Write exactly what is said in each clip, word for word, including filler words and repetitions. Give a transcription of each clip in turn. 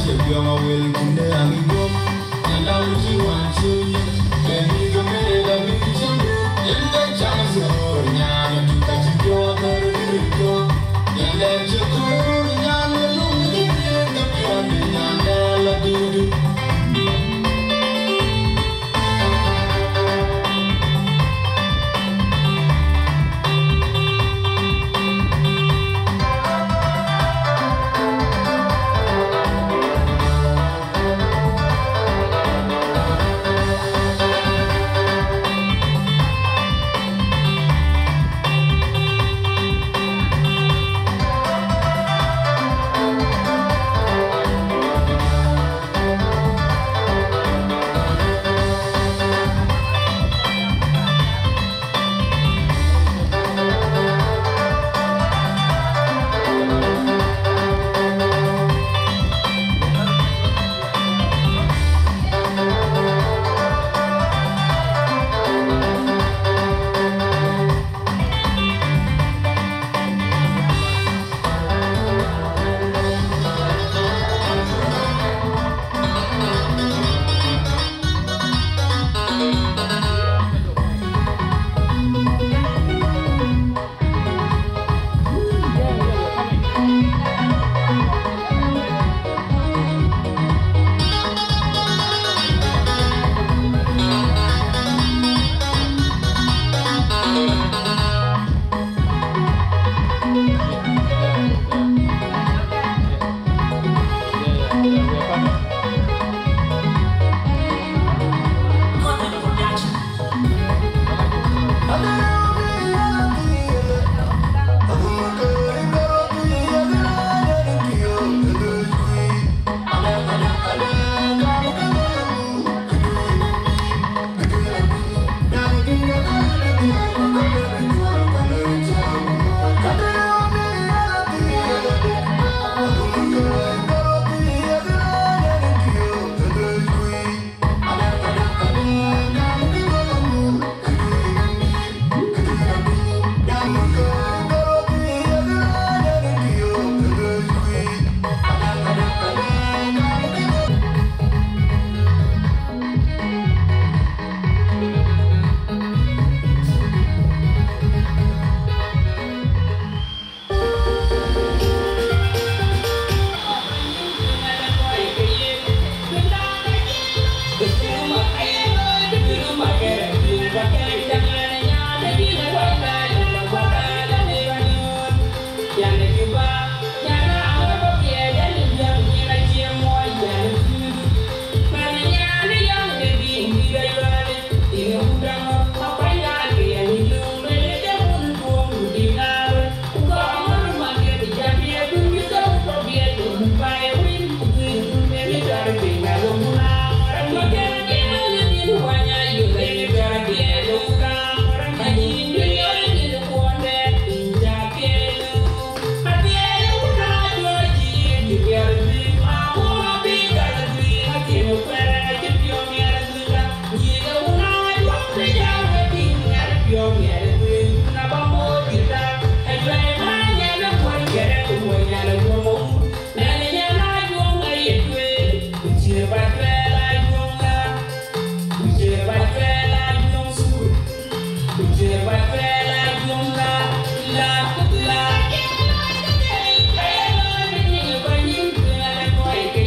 La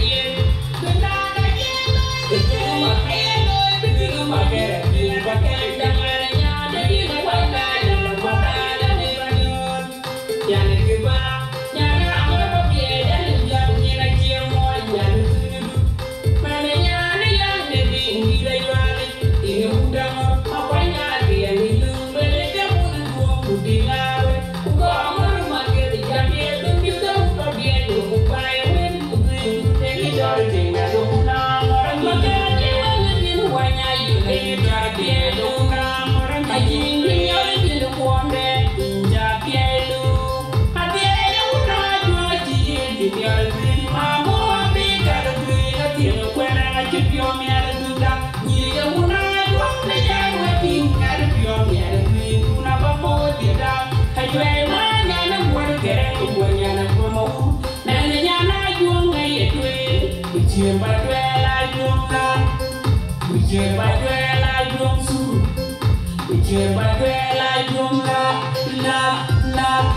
Biche baduela yunga, biche baduela yungsu, biche baduela yunga, la la.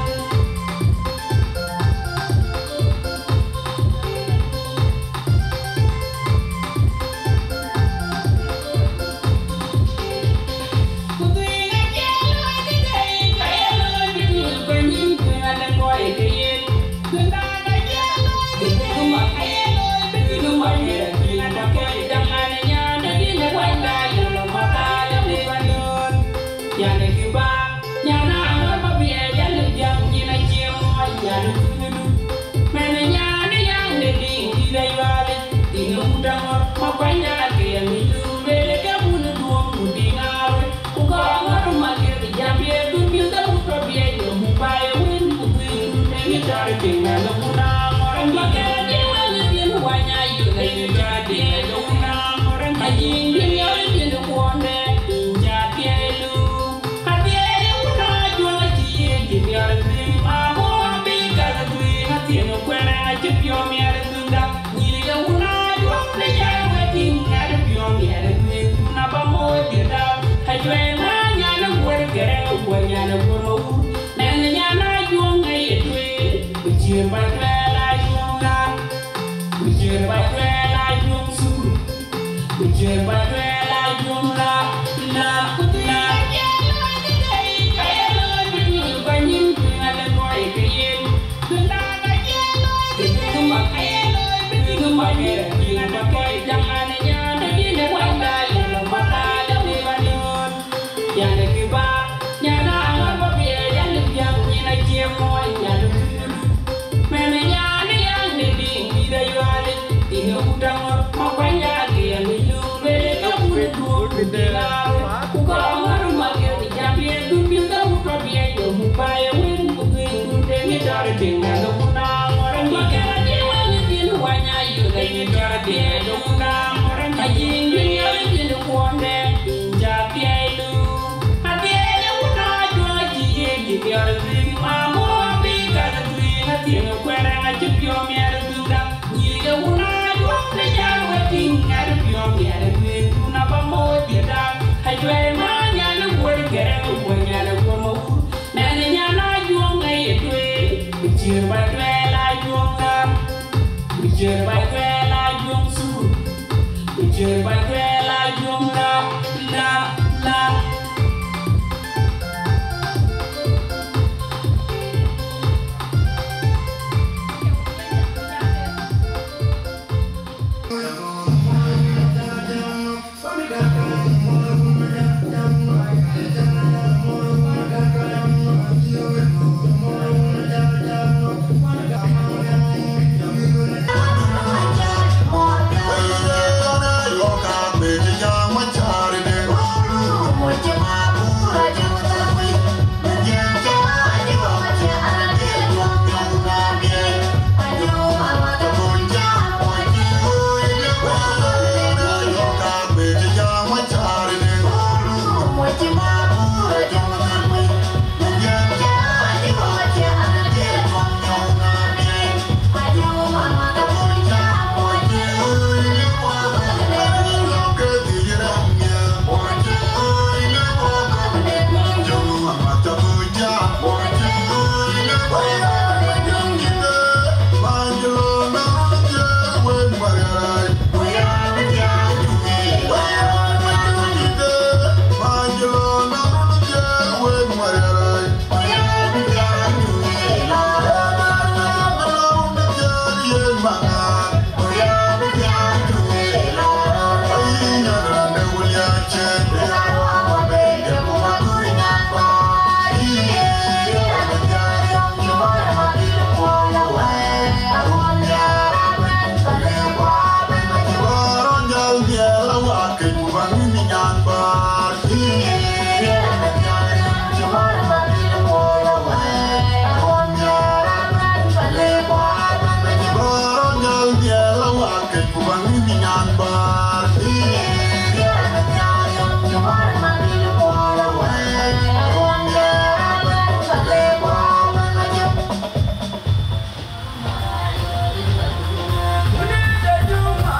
Hãy subscribe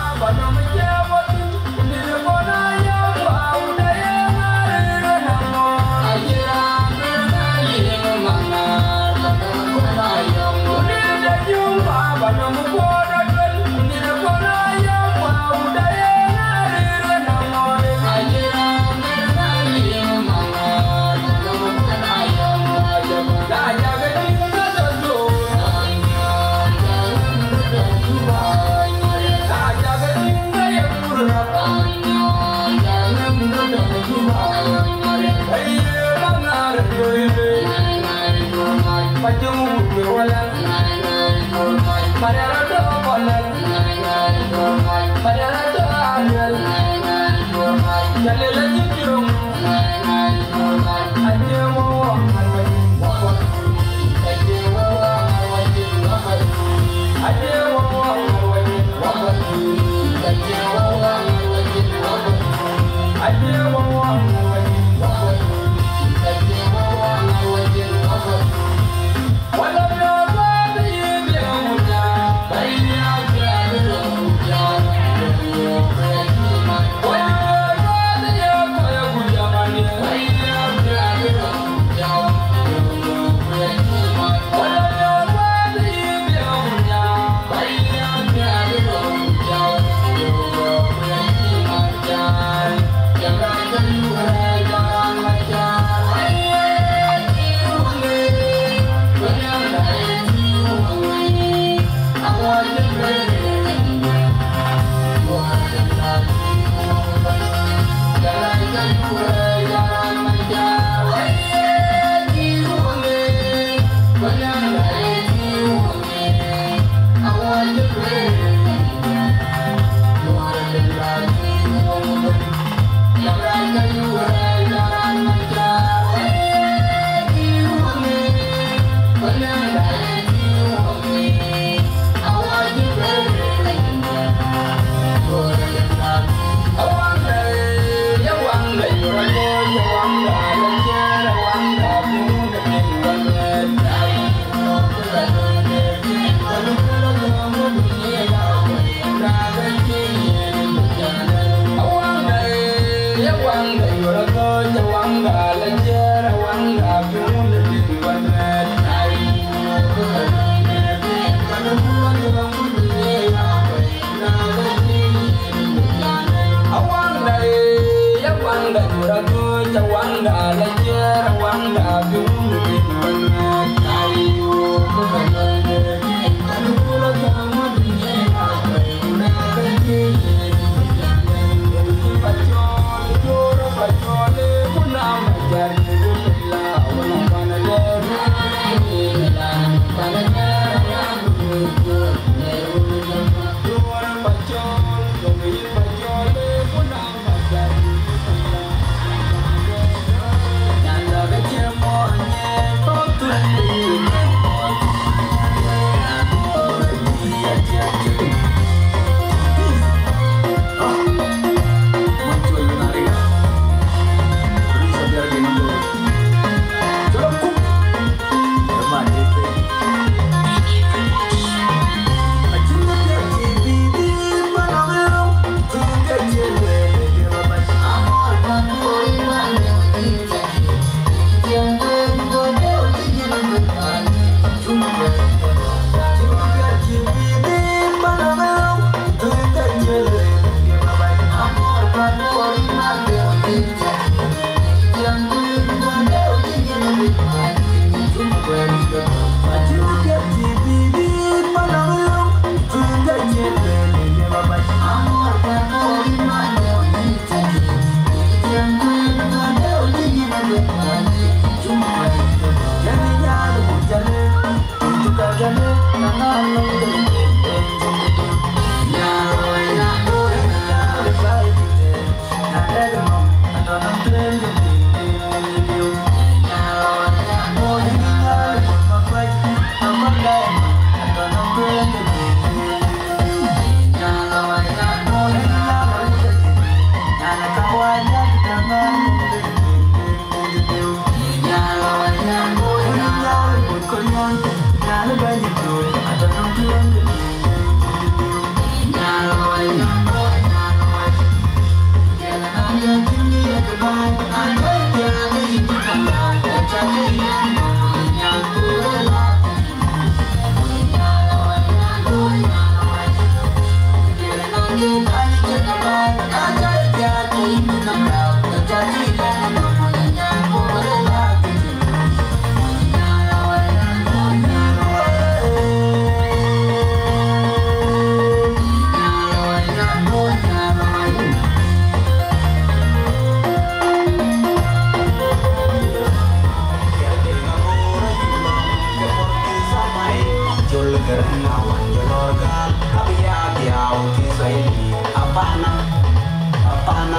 Bye. apana apana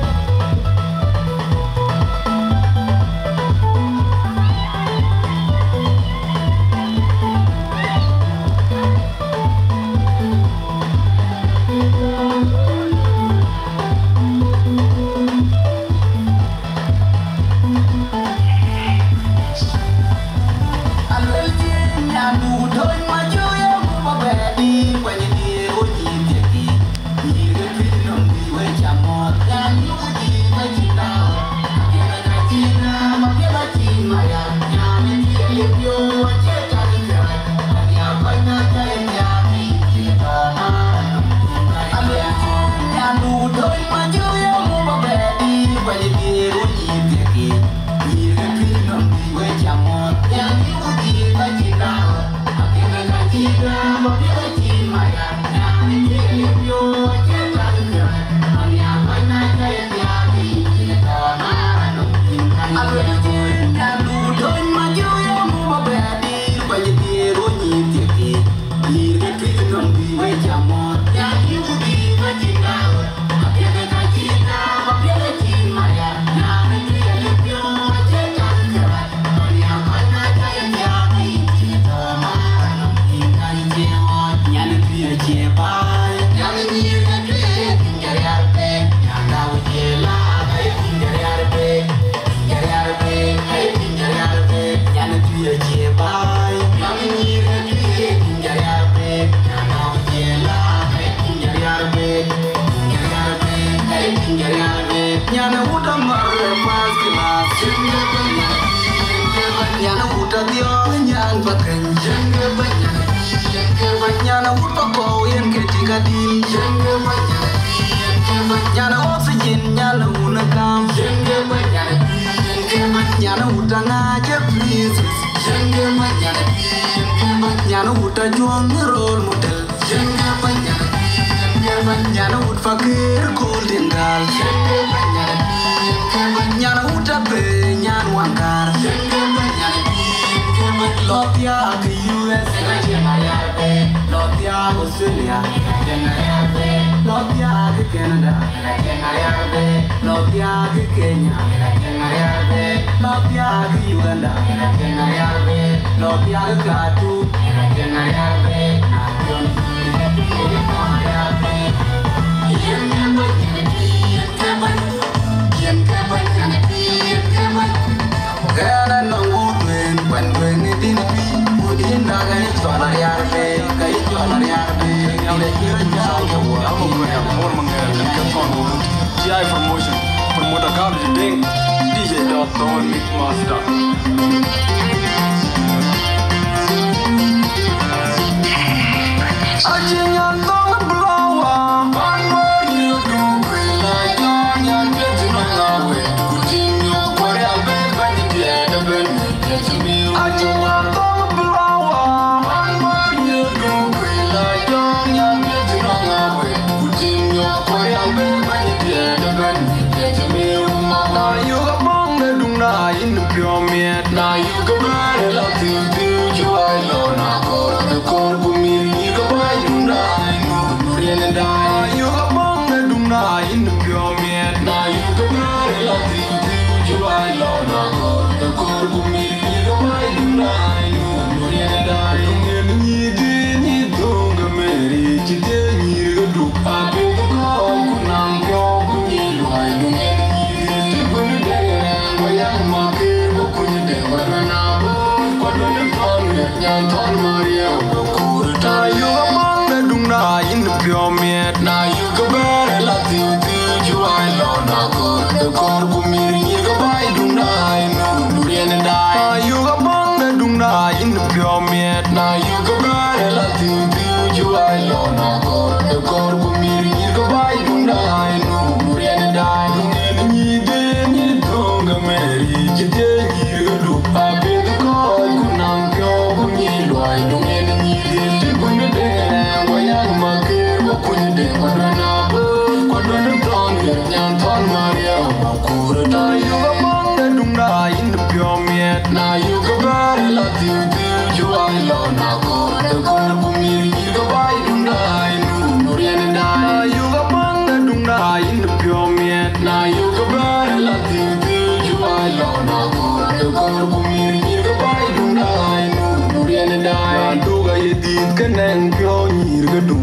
Now you go back and love you, do you I love now go the corner for me, you go buy you die, no, no, no, you go bang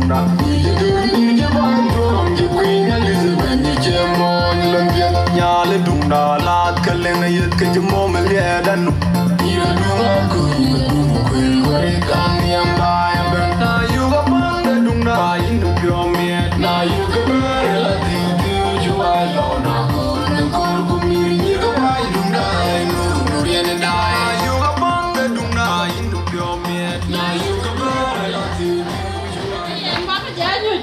da. You do me you want to you Queen Elizabeth you chemo you London nyale dunda la kalena yet ke jemo me le dan. You do not go you do queen gore kan yam ba yam na you ga bang dunda in the pure me na you ga ba la ti you alone na ko na ko ku mi you ga ba dunda no no yen da you ga bang dunda in the pure me na you ga ba la ti Em bắt cái giá như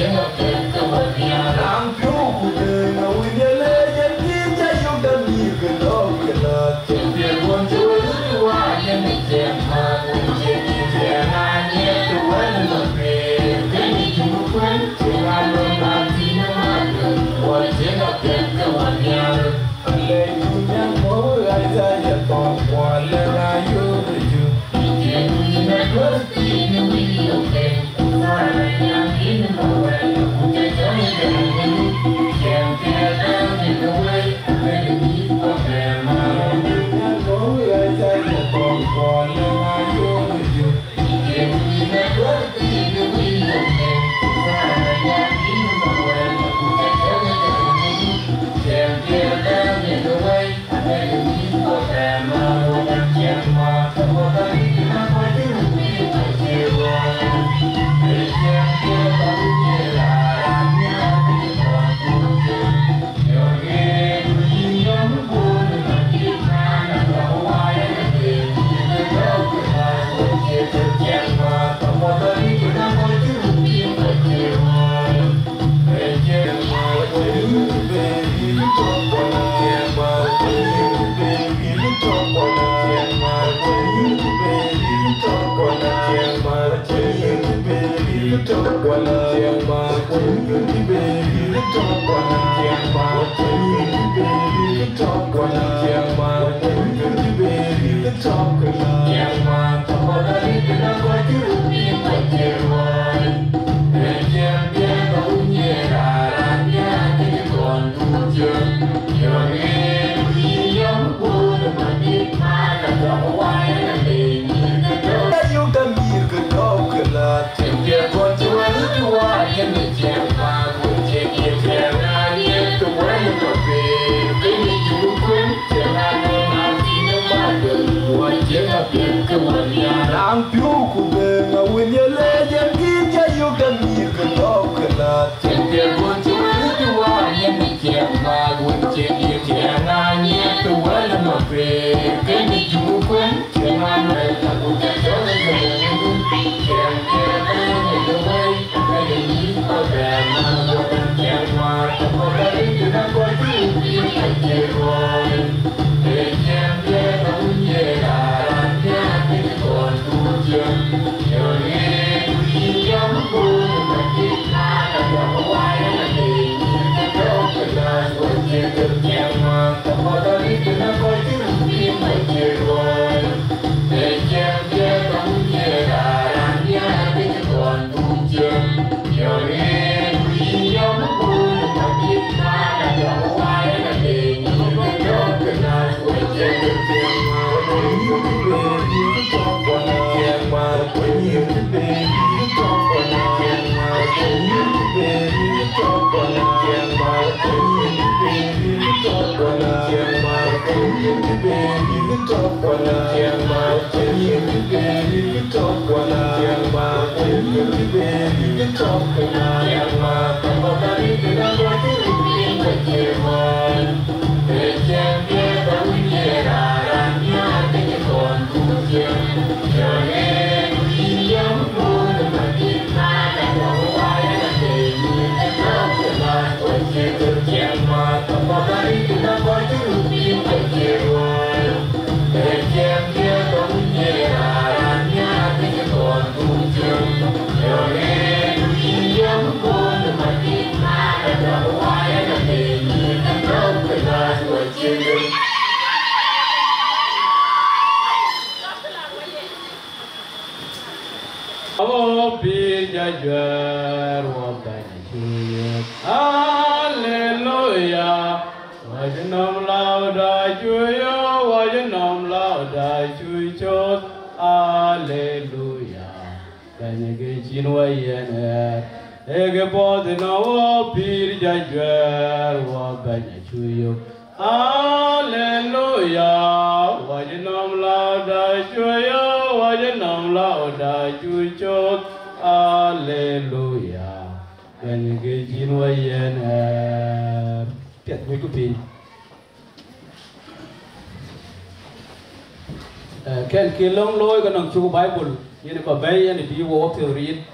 Ken kilong loy kanang chu Bible yen ko bay yen bi wo theo read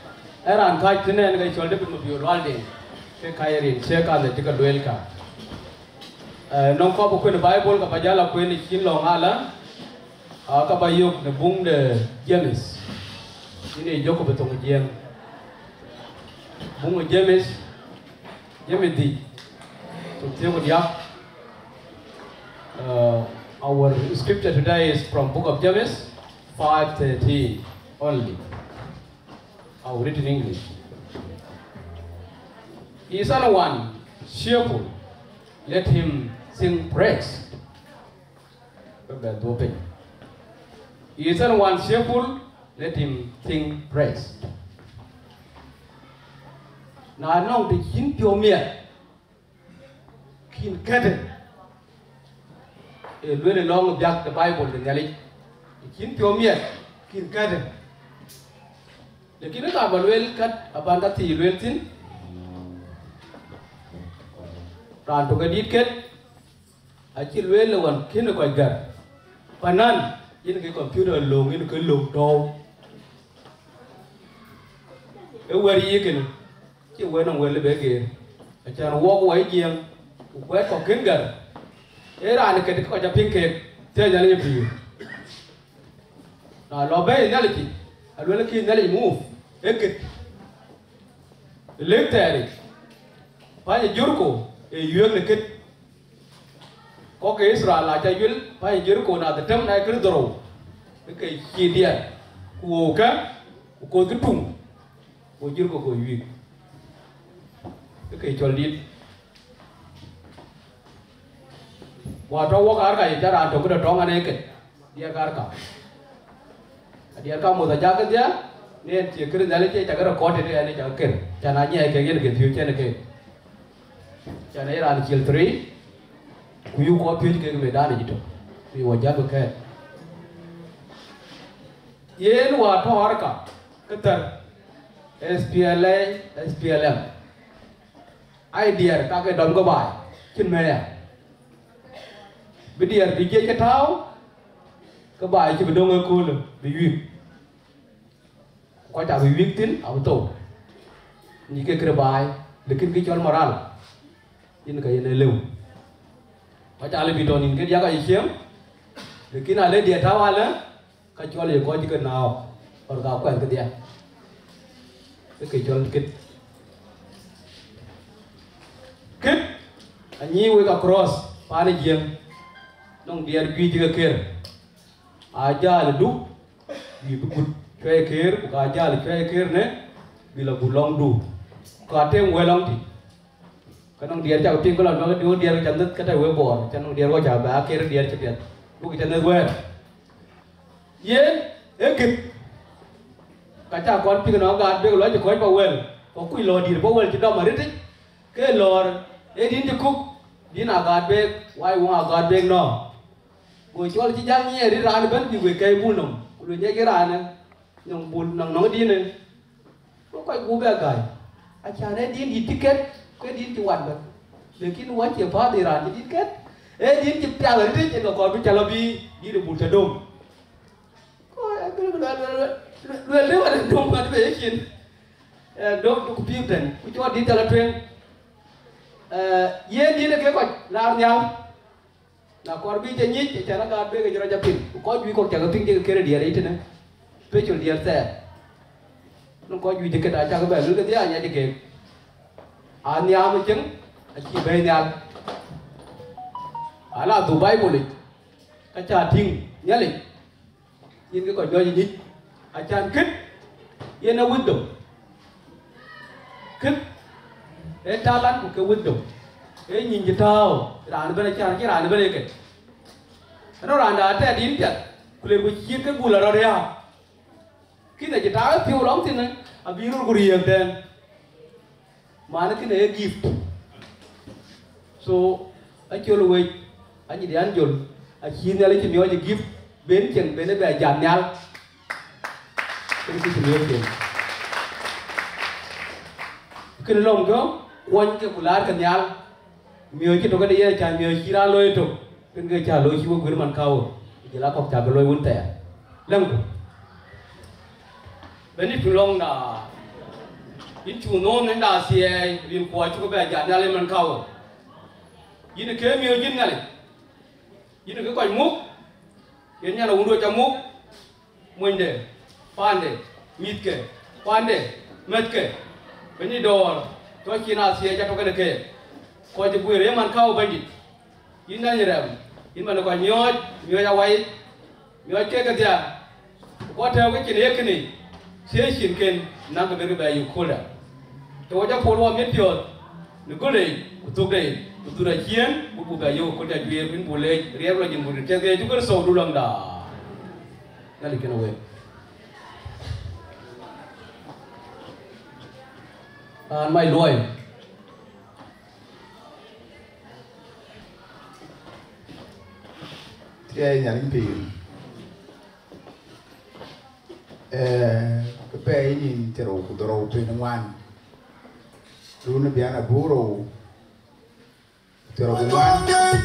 eran kai tene ne chol de mo biol walde ke kairin che ka de tika duel ka non ko ko ne bible ka bajala ko ne kin lo ngala ka bayok ne bung de James ini joko betong jeng bung James James di to tell dia our scripture today is from book of James five thirteen only. I will read in English. Is anyone cheerful? Let him sing praise. Is anyone cheerful? Let him sing praise. Now, now the king pure mere king curtain. A very long back the Bible the Nelly. The king pure mere king curtain. Lakini ka balwel kat abanda ti lwel tin ran to gadit ket a chi lwel wan kin ko gar panan yin ke computer long yin ke long to e wari yikin chi wenong wel be ge a chan wo ko wai jeng ku kwet ko kin gar e ran ke ko ja pin ke te nya ni bi na lo be nya li alwala ki nali move eket lectari panye jurko e yueng ne ket ko ke Israel la cha yul panye jurko na the tem na kir doro ke ki dia ku ka ko ke tung ko jurko ko wi ke chol dit wa to wo ka ka ya ra to ko to ngane ket dia ka ka dia ka mo da ja ke dia ne ti kir dale che ta ko te ne ja ker chana nye ke gen ke thiu che ne ke chana ira ni chil three ku yu ko pye ke me da ne jito ni wa ja ke yen wa to har ka ketar S P L A S P L M idea ka ke dom go bai chin me ya bidiar di je ke tao ka bai chi bidong ko le bi wi ko ta bi wi tin au to ni ke kre bai lekin ki chol moral in ka yen lew ko ta le bi don in ke ya ka yem lekin ale dia tao ale ka chol ye ko ji ke nao or ka ko ke dia ke chol kit kit anyi we ka cross pa ne jem nong dia gui ji ke ker aja le du bi bu kwe ker ka aja le kwe ker ne bila bulong du ka tem we long ti kanong dia cha pin ko lon ba du dia chan nit ka ta we bor chan dia ko cha ba ker dia cha piet bu ki chan nit we yen e kit ka cha kon pi no ga be lo ji ko pa wel ko ku lo di bo wel ti do ma rit ke lor e din ti kuk din aga be wai wa aga be no ngồi cho chị giang nhẹ đi ra đi bên thì người cây buôn nồng rồi nhẹ cái ra này nhung buôn nồng nó đi này nó quay cú bé cài anh cha này đi đi ticket cái đi thì hoàn được để khi nó chìa phá thì ra đi ticket ê đi chụp cha rồi đấy nó còn bị cha lobby đi được buôn chợ đông coi anh cứ là là nếu mà đông mà về chuyện đông nó cũng biết rằng cứ cho đi chợ là chuyện yên đi là cái coi làm nhau na korbi je nyi je na ga be ga jara japin ko ju ko jaga ping je kere dia ite ne special dia se no ko ju je ke da ja ga be lu ga dia nya je ke an ya mu jeng a chi be nya ala dubai boli ka cha ting nya li yin cái ko jo ji nyi a chan kit yen na wisdom kit e talan ko ke wisdom e nhìn chỉ thao đàn bên này cái đàn bên này kì nó đàn đã té dín chặt kule ku chiết cái bùn là đâu đấy à khi này chỉ tháo phiêu lắm thì này à ví dụ cái riêng tên mà nó cái này gift so anh chưa lưu ý anh nhìn anh dùng anh xin ra lấy cái miếng gift bên chừng bên đấy về giảm nhau cái cái miếng tiền cái lồng đó quanh cái củ cái nhau miêu chỉ tôi cái đấy cha miêu chỉ ra lôi thôi cái người cha lôi chỉ có quyền man khâu chỉ là học cha cái lôi vấn tẻ lăng bên này phun long là in chu non nên đã xie rin qua chu cái giả nhà lên mình khâu in cái miêu in này in cái quải múc in nhà là uống đôi chấm múc mình để pan để mít cái pan để mét cái bên này đồ tôi khi nào xie cho cái cái coi thì bùi rễ mình khâu bên đi in này rồi in mà nó còn nhói nhói ra vậy nhói cái cái gì qua theo cái chuyện cái này sẽ xin khen năng cái cái bài yêu khổ là cho cho phổ loa miết tiệt nó có đấy tụt đấy tụt đấy chiến bộ bộ bài yêu khổ là chuyện bên bộ lệ riêng là những bộ cái cái chúng có sầu đu lăng đà là cái nào vậy à mày đuổi thì nhà linh phi cái pe nhìn chero kudoro pe nangwan lu na biana buro chero nangwan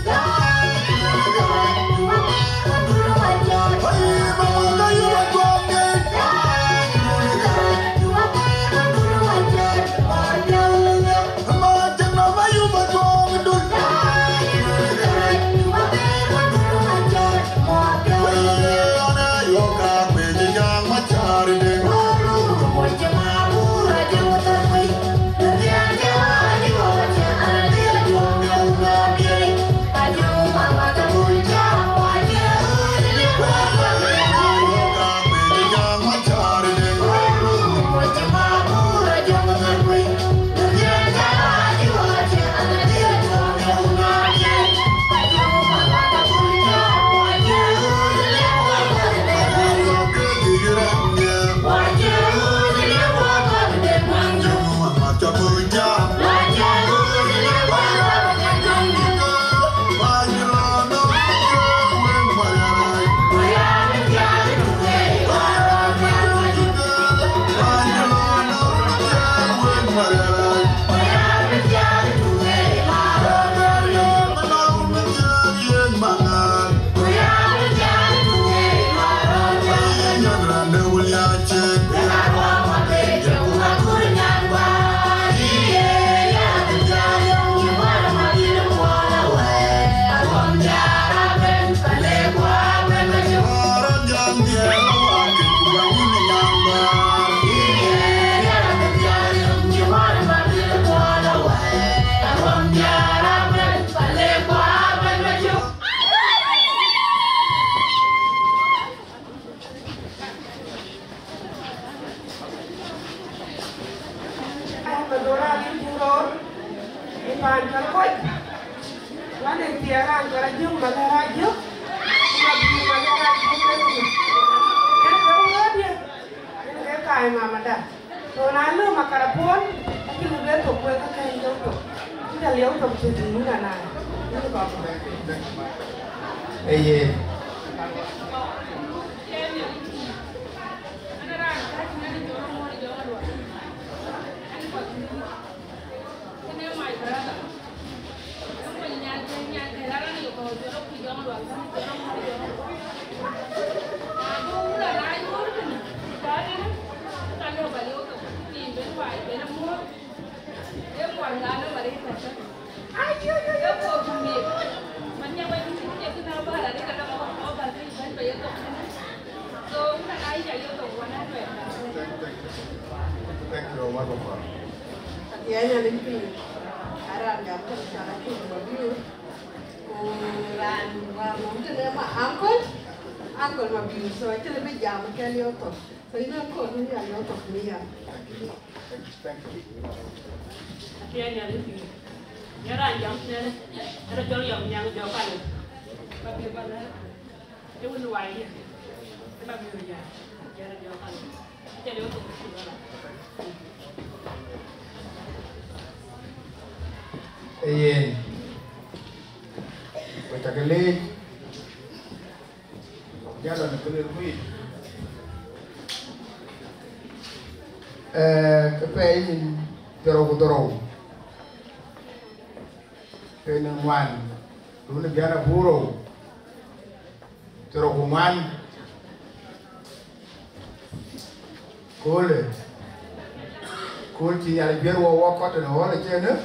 Ayen, kita kali, jalan kali rumit. Eh, kepengen terau terau, penangwan, lu negara buru, terau kuman, kole, cool chi nhà biết wo wo có trên hồ là trên nữa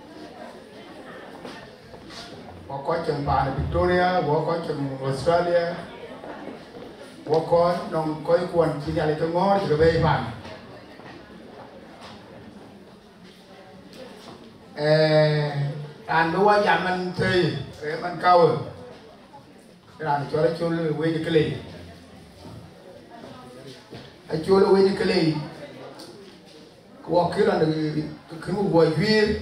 wo có trên bàn Victoria wo có trên Australia wo có nông có quan chi nhà cái ngõ thì về bàn anh đua giảm anh thì anh cao cái này cho nó cho nó quên cái gì anh cho nó quên cái gì qua cái là cái một buổi viên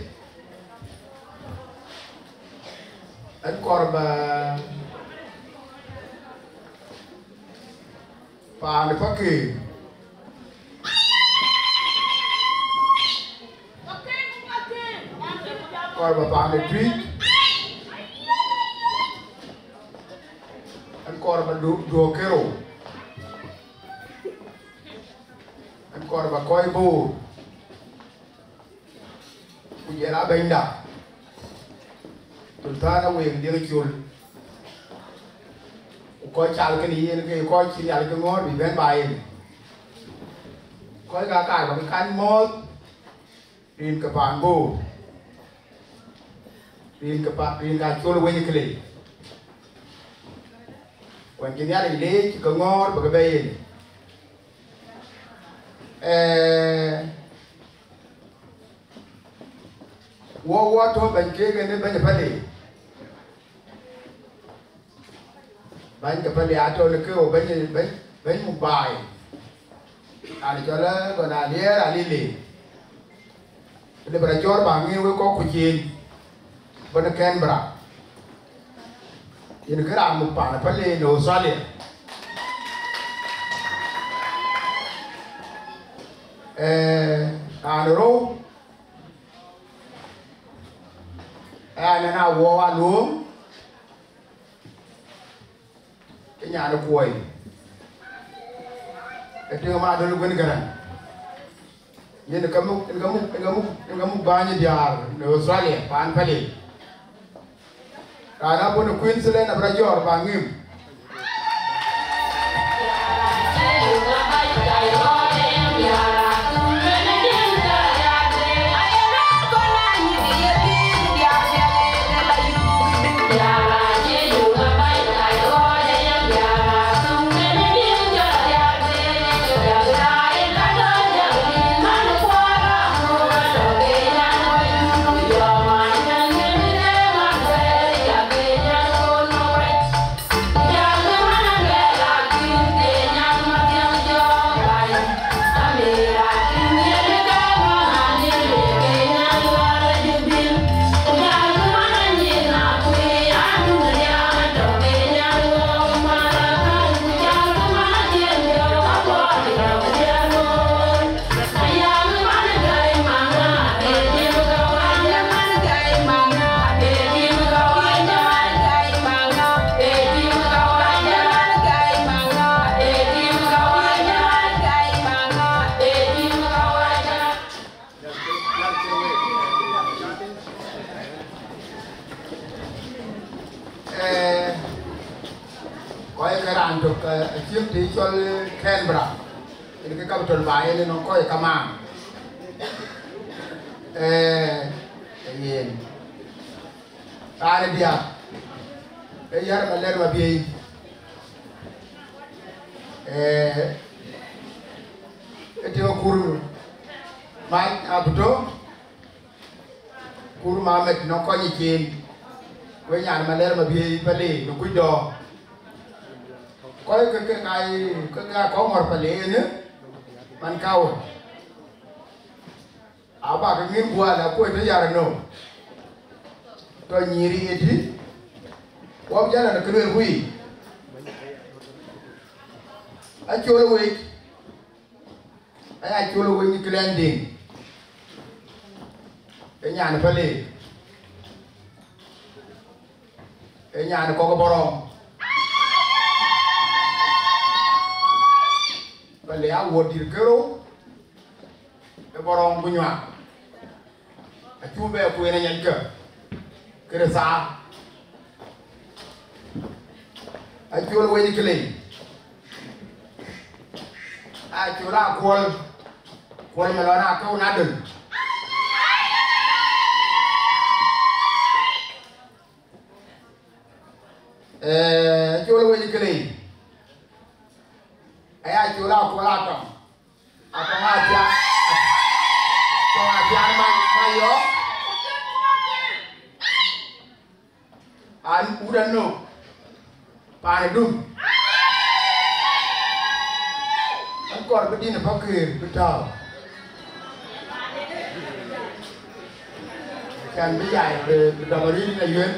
anh còn mà và để phát kỳ còn mà bạn để tweet anh còn mà đùa đùa kêu anh còn mà coi bù bây giờ đã bệnh đã tụi ta nó quyền đi cái chuột coi chào cái gì cái coi chỉ là cái ngón bị bén bài coi cả cả bằng cái mốt in cái bàn bù in cái bàn in cái chuột quên cái gì quan chỉ là đi cái ngón bằng cái bề wo wo to ban ke ga ne ban fale ban ka fale a to le ke o ban ban ban mu bai ali cho la ko na le ali le le bra jor ba ngi we ko ku jin ban ken bra yin ka ra mu pa na fale no Australia eh anro anh nào vô ăn uống cái nhà nó quầy cái trường mà tôi quên cái này nhưng cái mục cái mục cái mục cái mục bao nhiêu giờ ở Australia bán phải đi karena pun Queensland ada belajar bangim chiếc tí cho Canberra thì cái capital bài này nó có cái cam am cái gì ta đây dia cái gì mà lên mà bị cái điều kuru mai abuto kuru Mohammed nó có gì chuyện với nhà mà lên mà bị vấn đề nó quyết đo coi cái cái cái cái cái có một phần lệ nữa man cao à bà cái nghiên qua là coi tới giờ rồi tôi nhiri gì qua bây giờ là cái người quy anh chưa lâu ấy anh chưa lâu ấy như cái landing cái nhà này phải lệ cái nhà này có cái bò bale a wodir kero e borom buñwa a tube ko ene yanka kere sa a jol wayni kele a jola kol Kuala Melana kau nadun. Eh, jual wajib kali. Ayah jual aku latong. Apa ngajar? Apa ngajar mai mai yo? An udah no. Panedum. Angkor begini fakir betul. Kan berjaya berdamai dengan Yuan.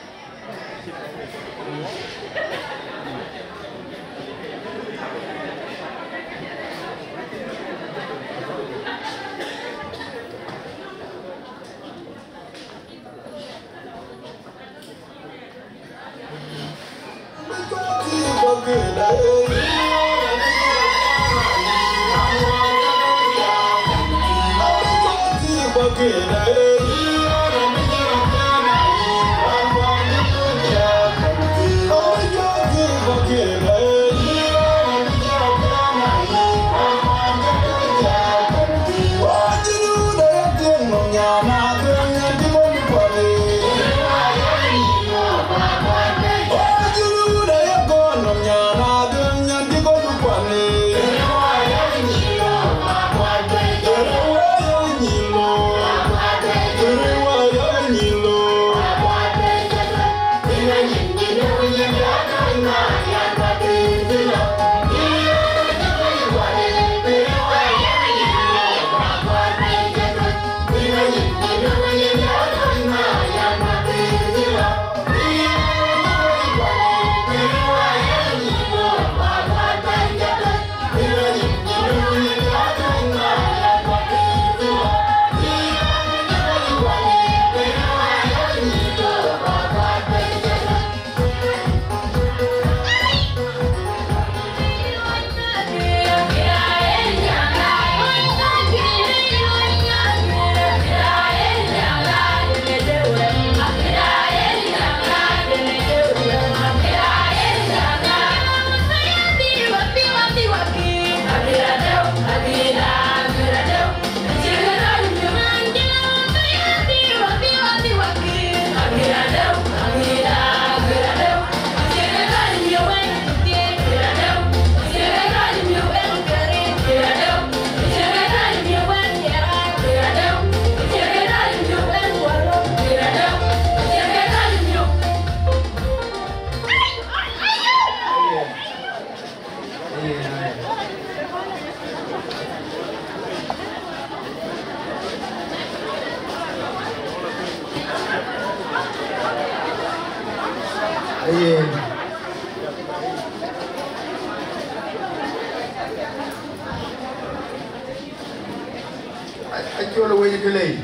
Jual wajib kali.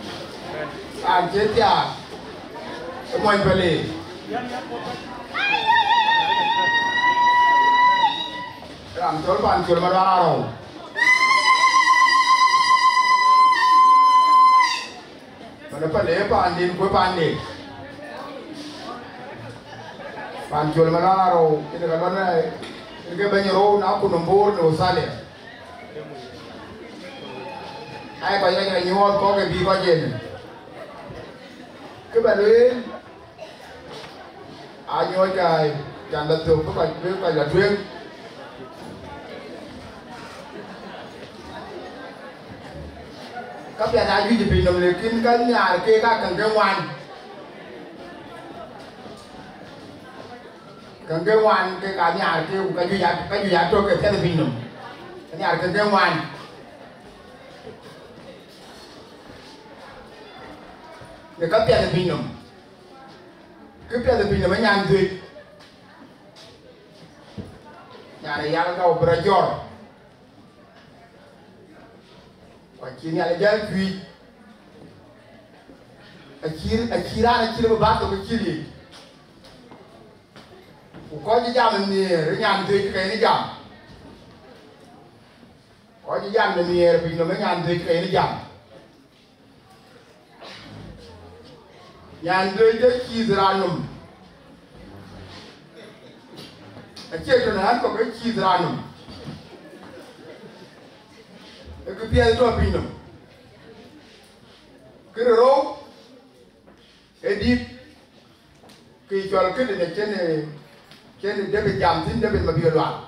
Anjir ya. Semua yang beli. Ram jual pan jual mana orang? Mana beli pan di kue pan ni. Pan jual mana orang? Kita kan mana? Kita banyak orang nak pun nombor nombor saleh. Ai coi cái này nhiều có cái gì coi gì các bạn ơi ai nhoi cái chẳng là thường các bạn biết phải là duyên các bạn ai duy trì bình đồng liệt kim cái nhà kia các cần cái ngoan cần cái ngoan cái cả nhà kia cái duy giá cái duy giá tôi cái theo bình đồng cái nhà cần cái ngoan để cấp tiền là bình đồng, cấp tiền là bình đồng mấy nhà gì, nhà này nhà nó cầu bờ giò, còn chỉ nhà này dân duy, ở chỉ ở chỉ ra là chỉ là bát cái chỉ gì, có chỉ jam này rồi nhà gì cái này jam, có chỉ jam này bình đồng mấy nhà gì cái này jam. Yang dua je kizranum, aceh tu nak kau kau kizranum. cái bia to pin no cái rô edit cái cho cái này trên này trên này để bị giảm tin để bị mà bị loạn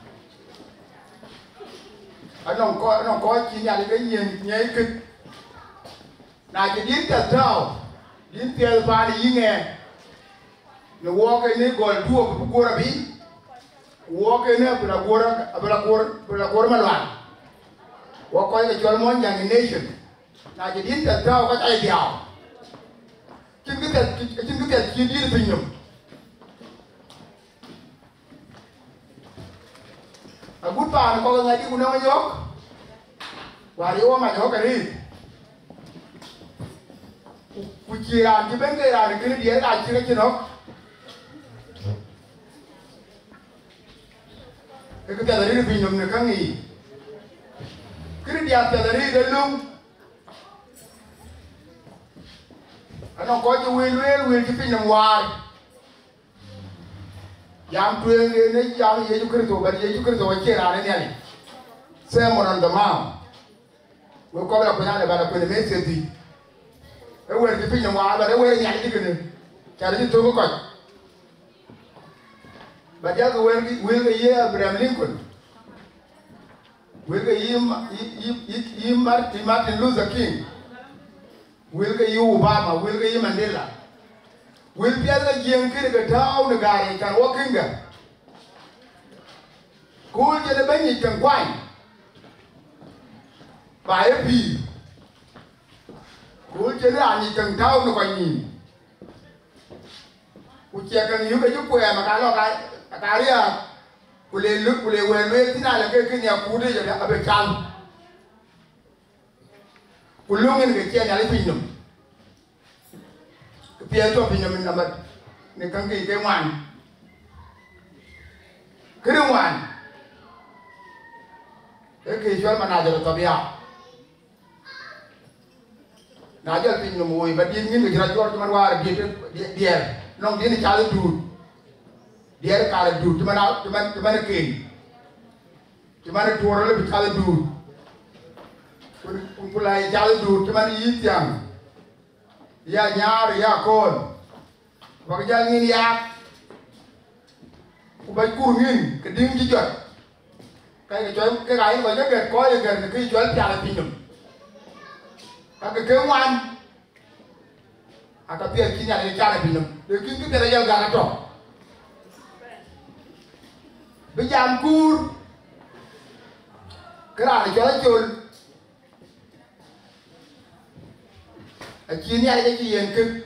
anh ông có anh ông có chỉ nhà cái nhìn nhảy kịch này cái điên thật sao điên tiền pha đi nghe nó walk cái này gọi đua của cô ra bí walk cái này bela cô ra bela cô bela cô mà loạn walk coi cái cho món nhà nation này cái điên thật sao có ai đèo chính cái thật chính cái thật chỉ điên bình nhung à bút bà nó có cái gì cũng nói nhóc và đi ôm mà nhóc cái gì cú chia ra chứ bên cái ra cái gì ra chia cái nó cái cái đấy bình nhung này khang gì cái gì ăn cái đấy đấy luôn anh nó có chú Will Will Will cái bình nhung hoài Yang tueng ini yang Yesus Kristus, bagi Yesus Kristus wajib ada ni ni. Saya mohon doa. Kau kalau punya ada pada punya mesej. Ewe di sini wah, ada ewe ni ada di sini. Cari di tu kau. Bagi aku ewe ewe ni Abraham Lincoln. Ewe ni Martin Luther King. Ewe ni Obama, ewe ni Mandela. Will be able to get the town the guy can walk in there. Cool get a benny can wine. Buy a pea. Cool get a you can town the wine. Which you can you can you wear Macalo a career. Will they look will they wear waiting and get in your food of a child? Will look in the chain and leave them. Pia tu punya nama ni kan ke kewan, kewan. Ek jual mana jual tabia. Na jual punya mui, berdiri ni jual jual cuma war dia dia, nong dia ni cari duit, dia cari duit, cuma nak cuma cuma nak kin, cuma nak jual lebih cari duit, kumpulai cari duit, cuma ni tiang. Ya nyar ya kon bagja ngin ya ubay ku ngin ke ding ji jot kai ke joy ke gai ko je ke ko ye ke ke jol pya la pinum ka ke ke wan aka pia kinya le cha la pinum de kin ke tere jal ga to be jam kur kra le jol jol a chi ni ai chi yen kึ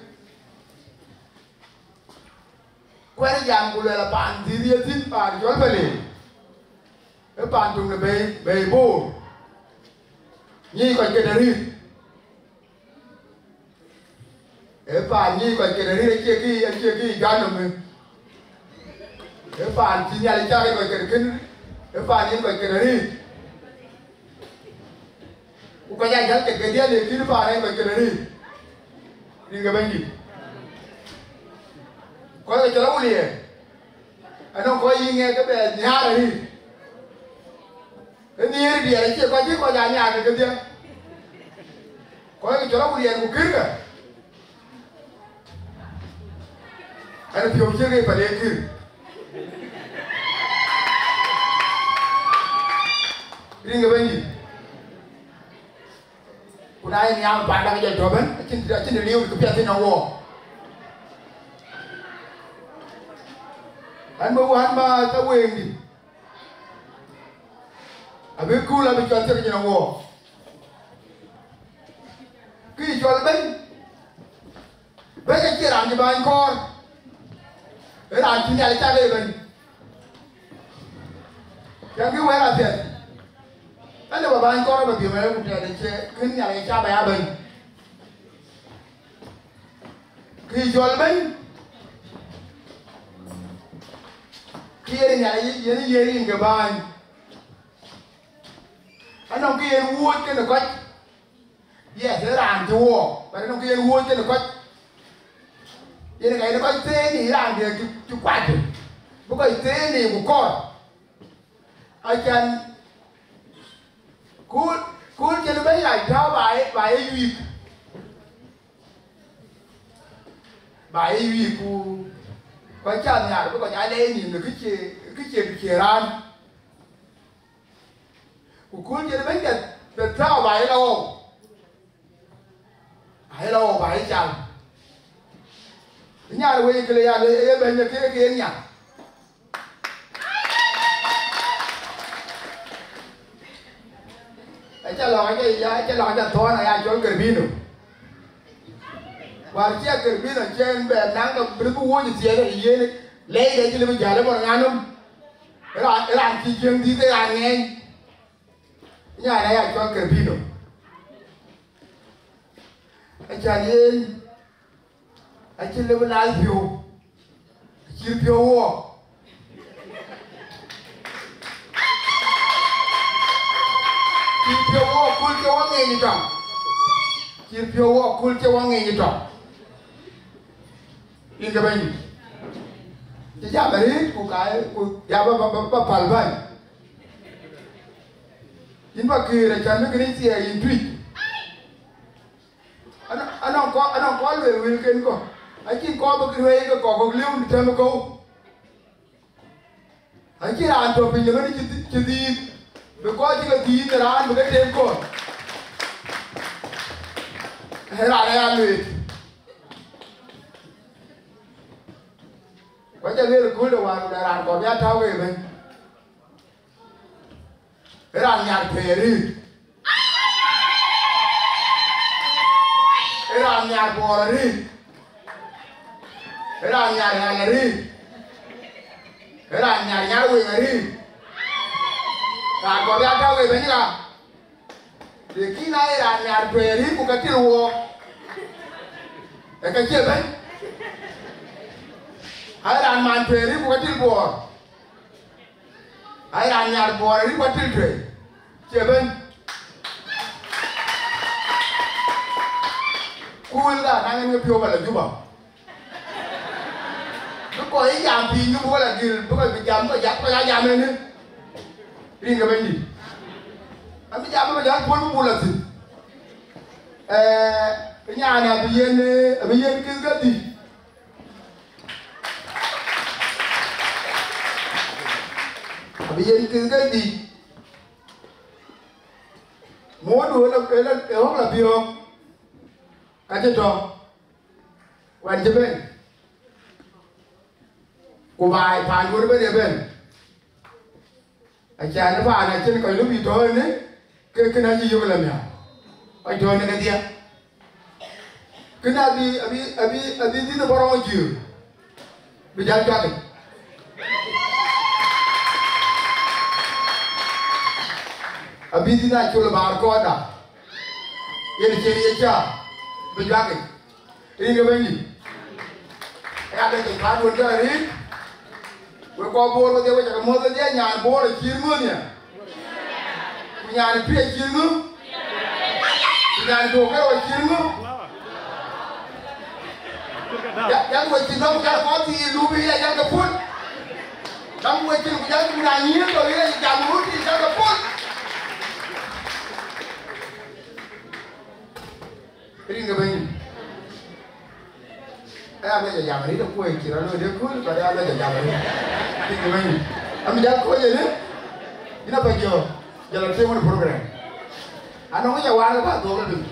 kwa ri jam ku le la pan di di tin pa jol ba le e pan tung le be be bo ni ko ke dari e pa ni ko ke dari ke ki ke ki ga no me e pa chi ni ai cha ko ke kin e pa ni ko ke dari ku ka ja ja ke ke dia le ki pa ai ko ke dari đi cái bên gì có cái chỗ đâu liền anh không có gì nghe cái bè nhà này đi cái gì đi này chưa có chứ có nhà nhà cái cái gì có cái chỗ đâu liền cũng kín rồi anh phiêu chưa cái phải liền kín đi cái bên gì kunai ni yang pandang je doben cin cin liu ke pia tin wo an bo han ba ta weng di abe ku la bi cho te ke wo ki cho ben ben ke ki ram ji ban ko e ram cin ya ta le ben yang ki wa la pia anh là bà anh có bà biểu mày cũng để để khinh nhà này cha bà bình khi cho bên kia đi nhà này dưới dưới đi cái bàn anh ông kia vuốt cái nó quách yeah thế làm chùa và anh ông kia vuốt cái nó quách vậy là cái nó quách thế thì làm thì chú chú quách rồi bữa cái thế thì của con ai chân Cool, cool cho nó mấy lại thao bài bài ấy gì. Bài ấy gì cu có cha nhà nó có nhà đây nhìn được cái chè cái chè cái chè ran. Cool cho nó mấy cái cái thao bài đâu. Bài đâu bài chẳng. Nhà nó quay cái này là bên nhà kia kia nhà. Cha lo cái ya cha lo cha thua này ai chọn cái pin và chia cái pin ở trên bề nắng nó bị bùa gì thế này gì này lấy để cho nó giờ nó còn ăn không cái là cái làm chi chuyện gì thế làm nghe nhà này ai chọn cái pin anh cha đi anh chỉ lấy lại phiếu chỉ phiếu chỉ phiếu wo kul cho wa nghe như trò chỉ phiếu wo kul cho wa nghe như trò in cái bên chỉ ra cái đấy của cái của ya ba ba ba ba phal vậy in ba kia là chẳng biết cái gì là in tweet anh anh không có anh không có lười lười cái có anh chỉ có một cái huế cái có có liêu thì thêm một câu anh chỉ làm cho mình những cái chỉ chỉ đi bởi có chỉ có tí là ăn một cái thêm cồn hay là đây ăn gì có cho nên là cuối đầu hàng là làm còn biết thao về mình cái làm nhạc thể đi cái làm nhạc bò là đi cái làm nhạc này là đi cái làm nhạc nhạc quỳ là đi là có biết thao về mình là để khi này là nhạc thể đi của cái tiêu hồ cái kia đấy hay là man thuê đi của tiêu bò hay là nhạc bò đi của tiêu thuê chưa bên cùi là đang nghe phiêu mà là chú bảo nó có ý giảm thì như bố là gì bố phải bị giảm có giảm có giá giảm lên nữa đi cái bên gì anh bị giảm nó giảm bốn mươi là gì cái nhà này bây giờ bây giờ cái cái gì bây giờ cái cái gì muốn đuổi là cái là cái hoặc là biểu cái chuyện trò quan trọng bên của bài phản của bên này bên anh cha nó phản này trên cái lúc bị thôi đấy cái cái này gì vô làm nhỉ anh thôi này cái gì cái này bị bị bị bị đi nó bảo ông chịu bị giam cho cái abi di na chula bar ko da yen cheri ya cha be ja ke ri ga bengi ya de ke ka do da ri we ko bo ro de we ka mo de ya nya bo ro chi mu nya nya ni pe chi mu nya do ka wa chi mu ya ya we chi no ka ko ti lu bi ya ya ka pun dam we chi ku ya ku na ni do ya ya mu ti ya ka pun cái gì vậy? Em bây giờ làm cái đó quay chỉ là nơi để cuối, còn em bây giờ làm cái cái gì vậy? Em bây giờ quay gì đấy? Ini apa jo? Jalan saya mana program? Anu aja warna apa tuh kan?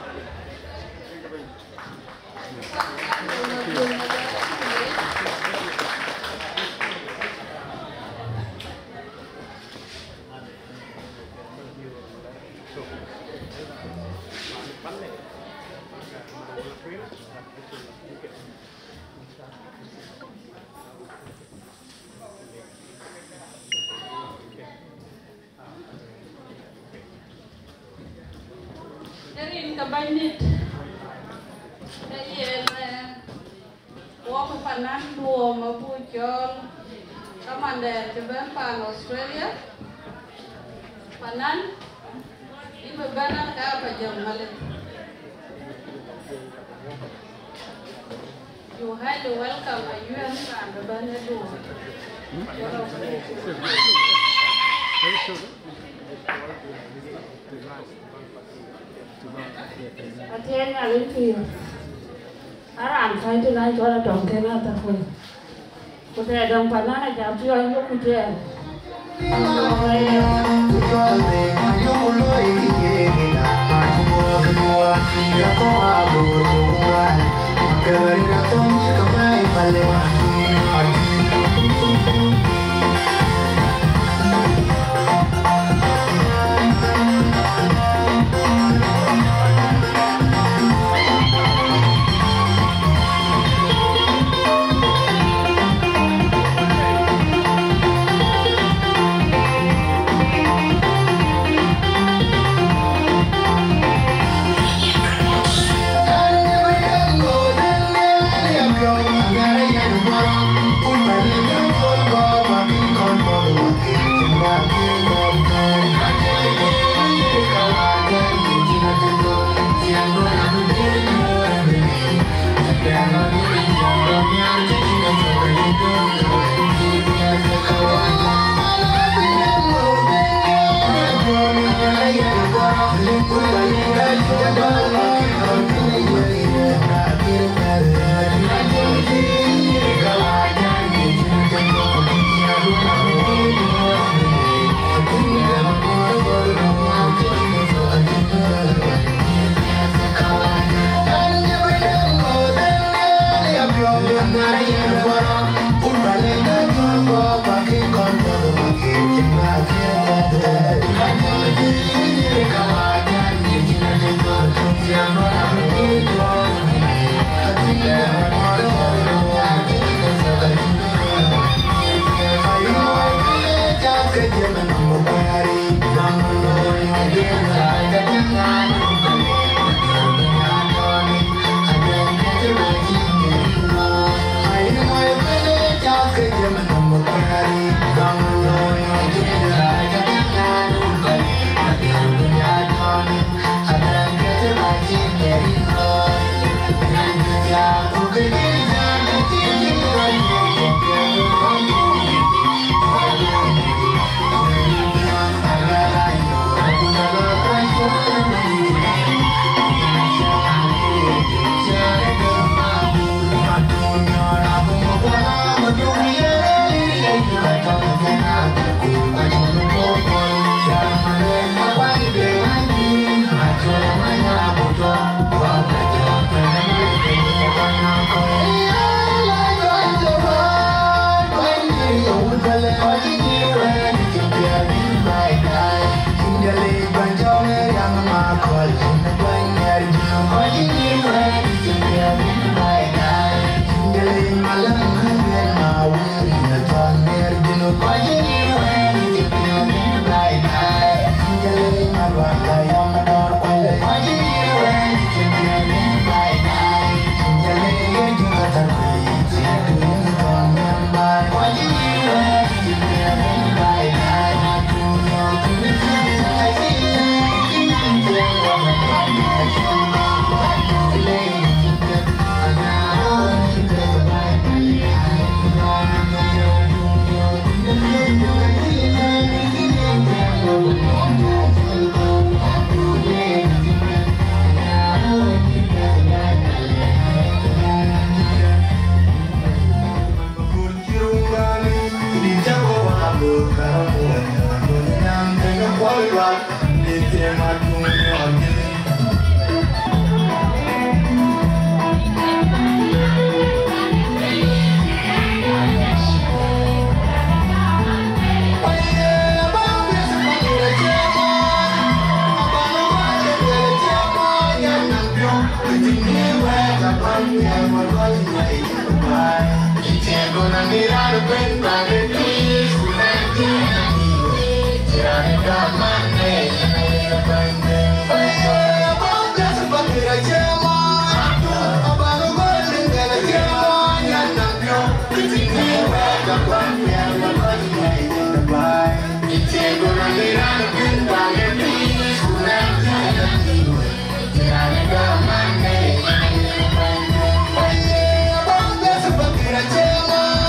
Bandit, đây là walk of an đùa mà vui cho các bạn đẹp cho bên pan Australia, panan, ini berbeda kayak apa jam malam. You highly welcome a U N fan berbeda dua. Atien nga rin fiyo. Aran sai tu nai chora tong ke na ta ko. Ko te dong pa na ja pyo yo ku je.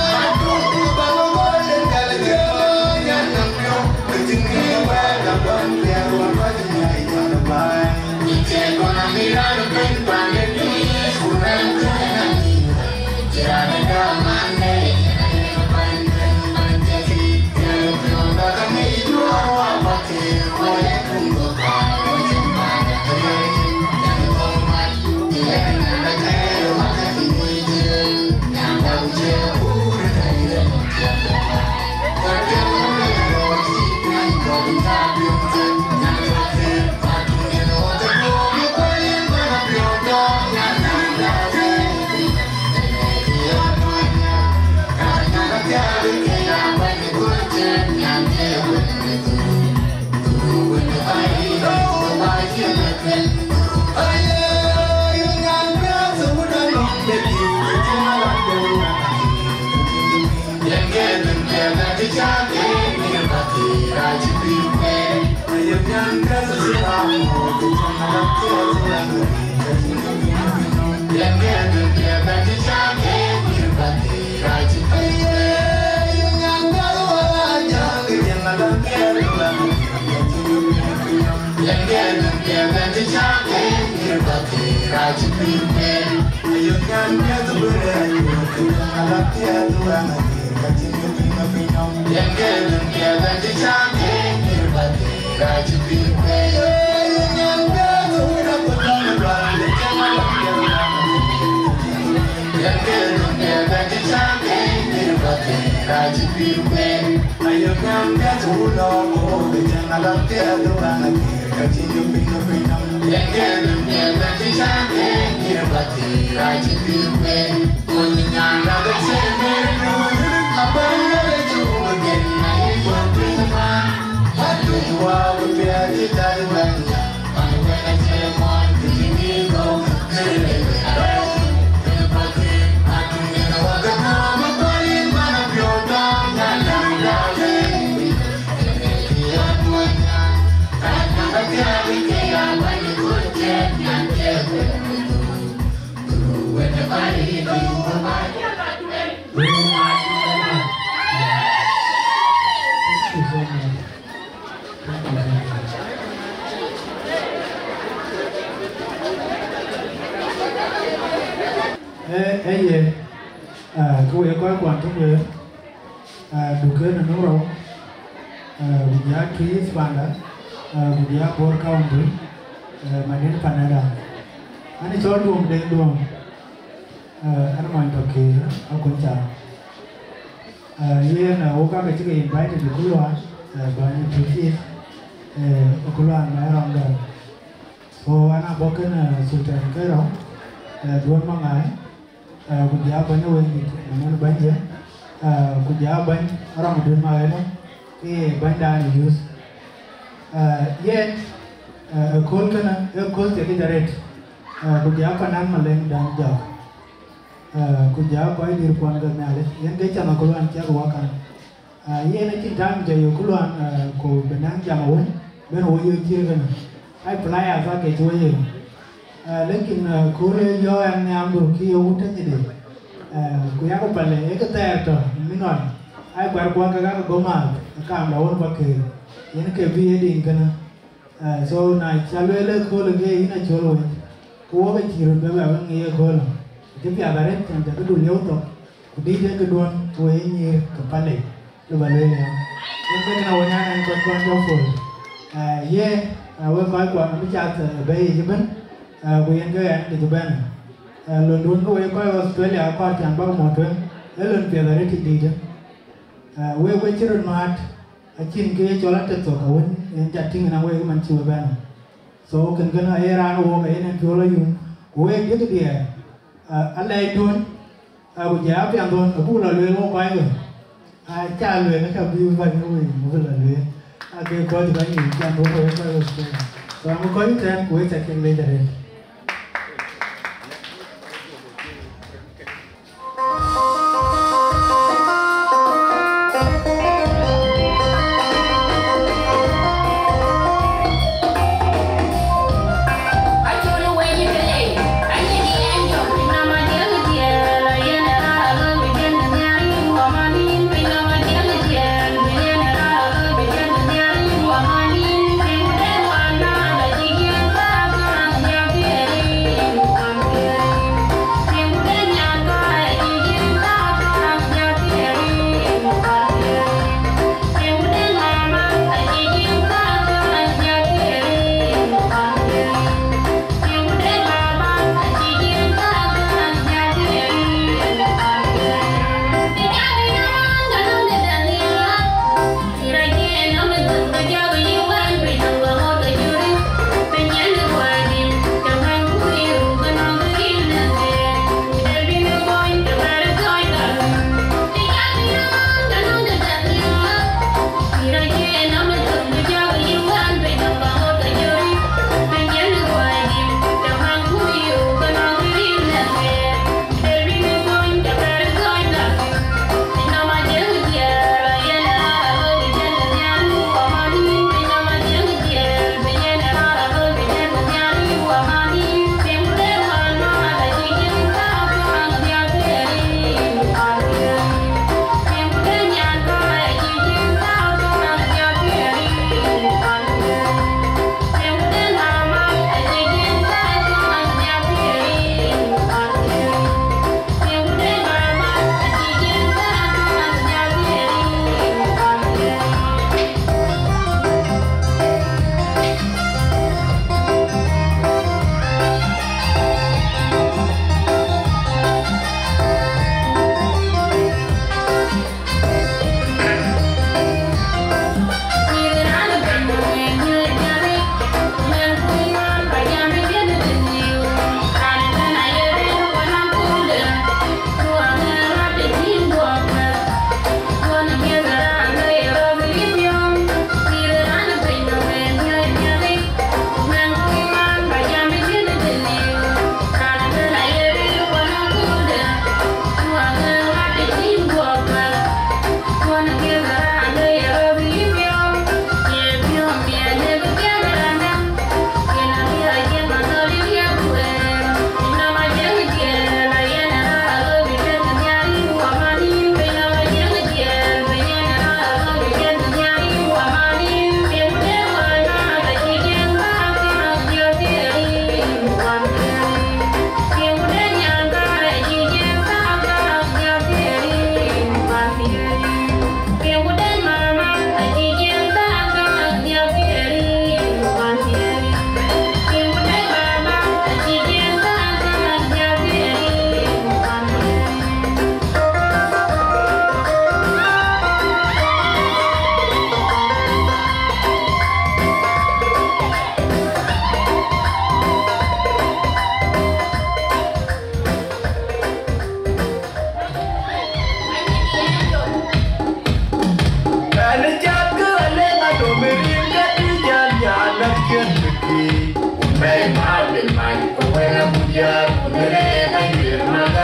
Bye. Thank you.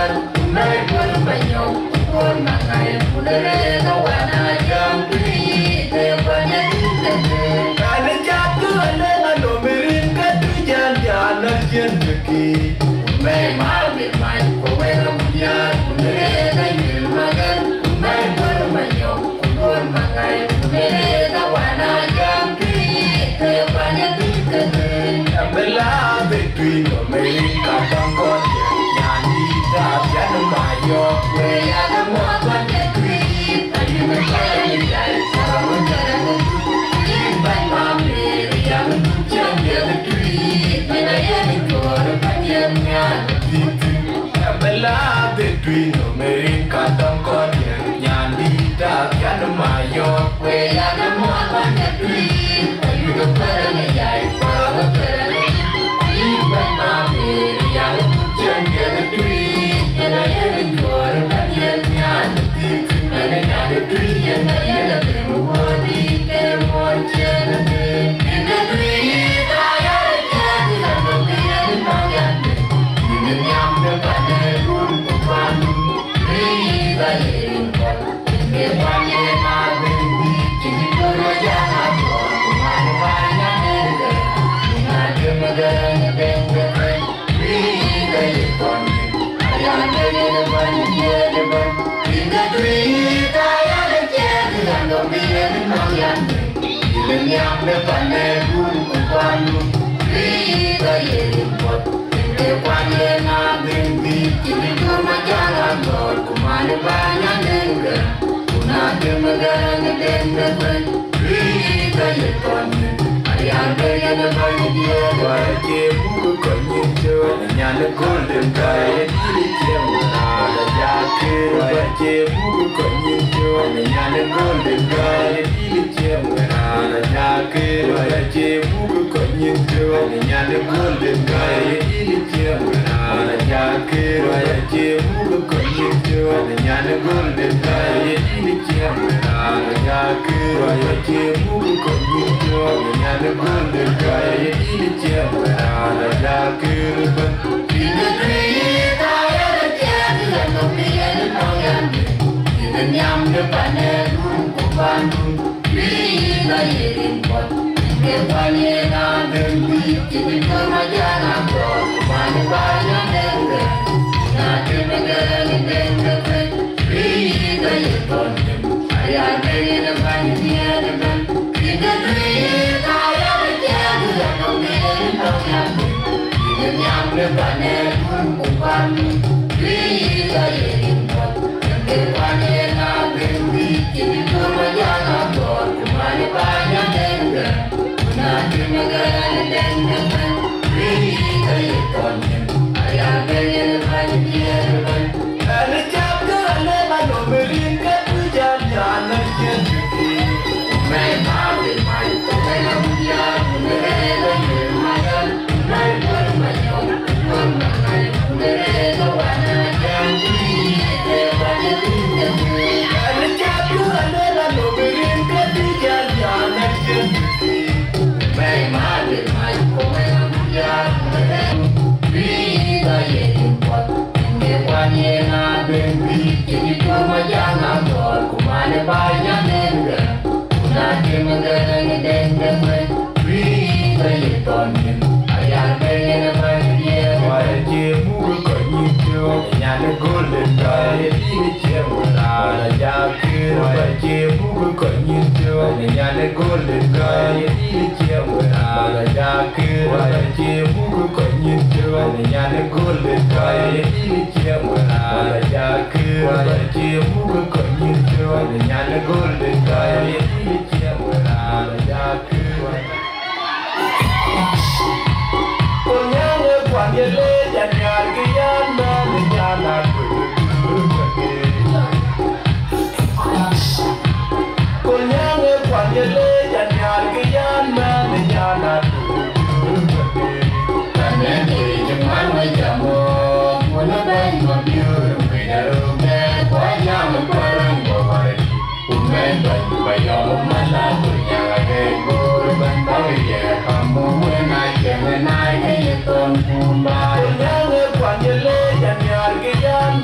Hãy subscribe cho kênh Ghiền Mì Gõ để không bỏ lỡ những video hấp dẫn.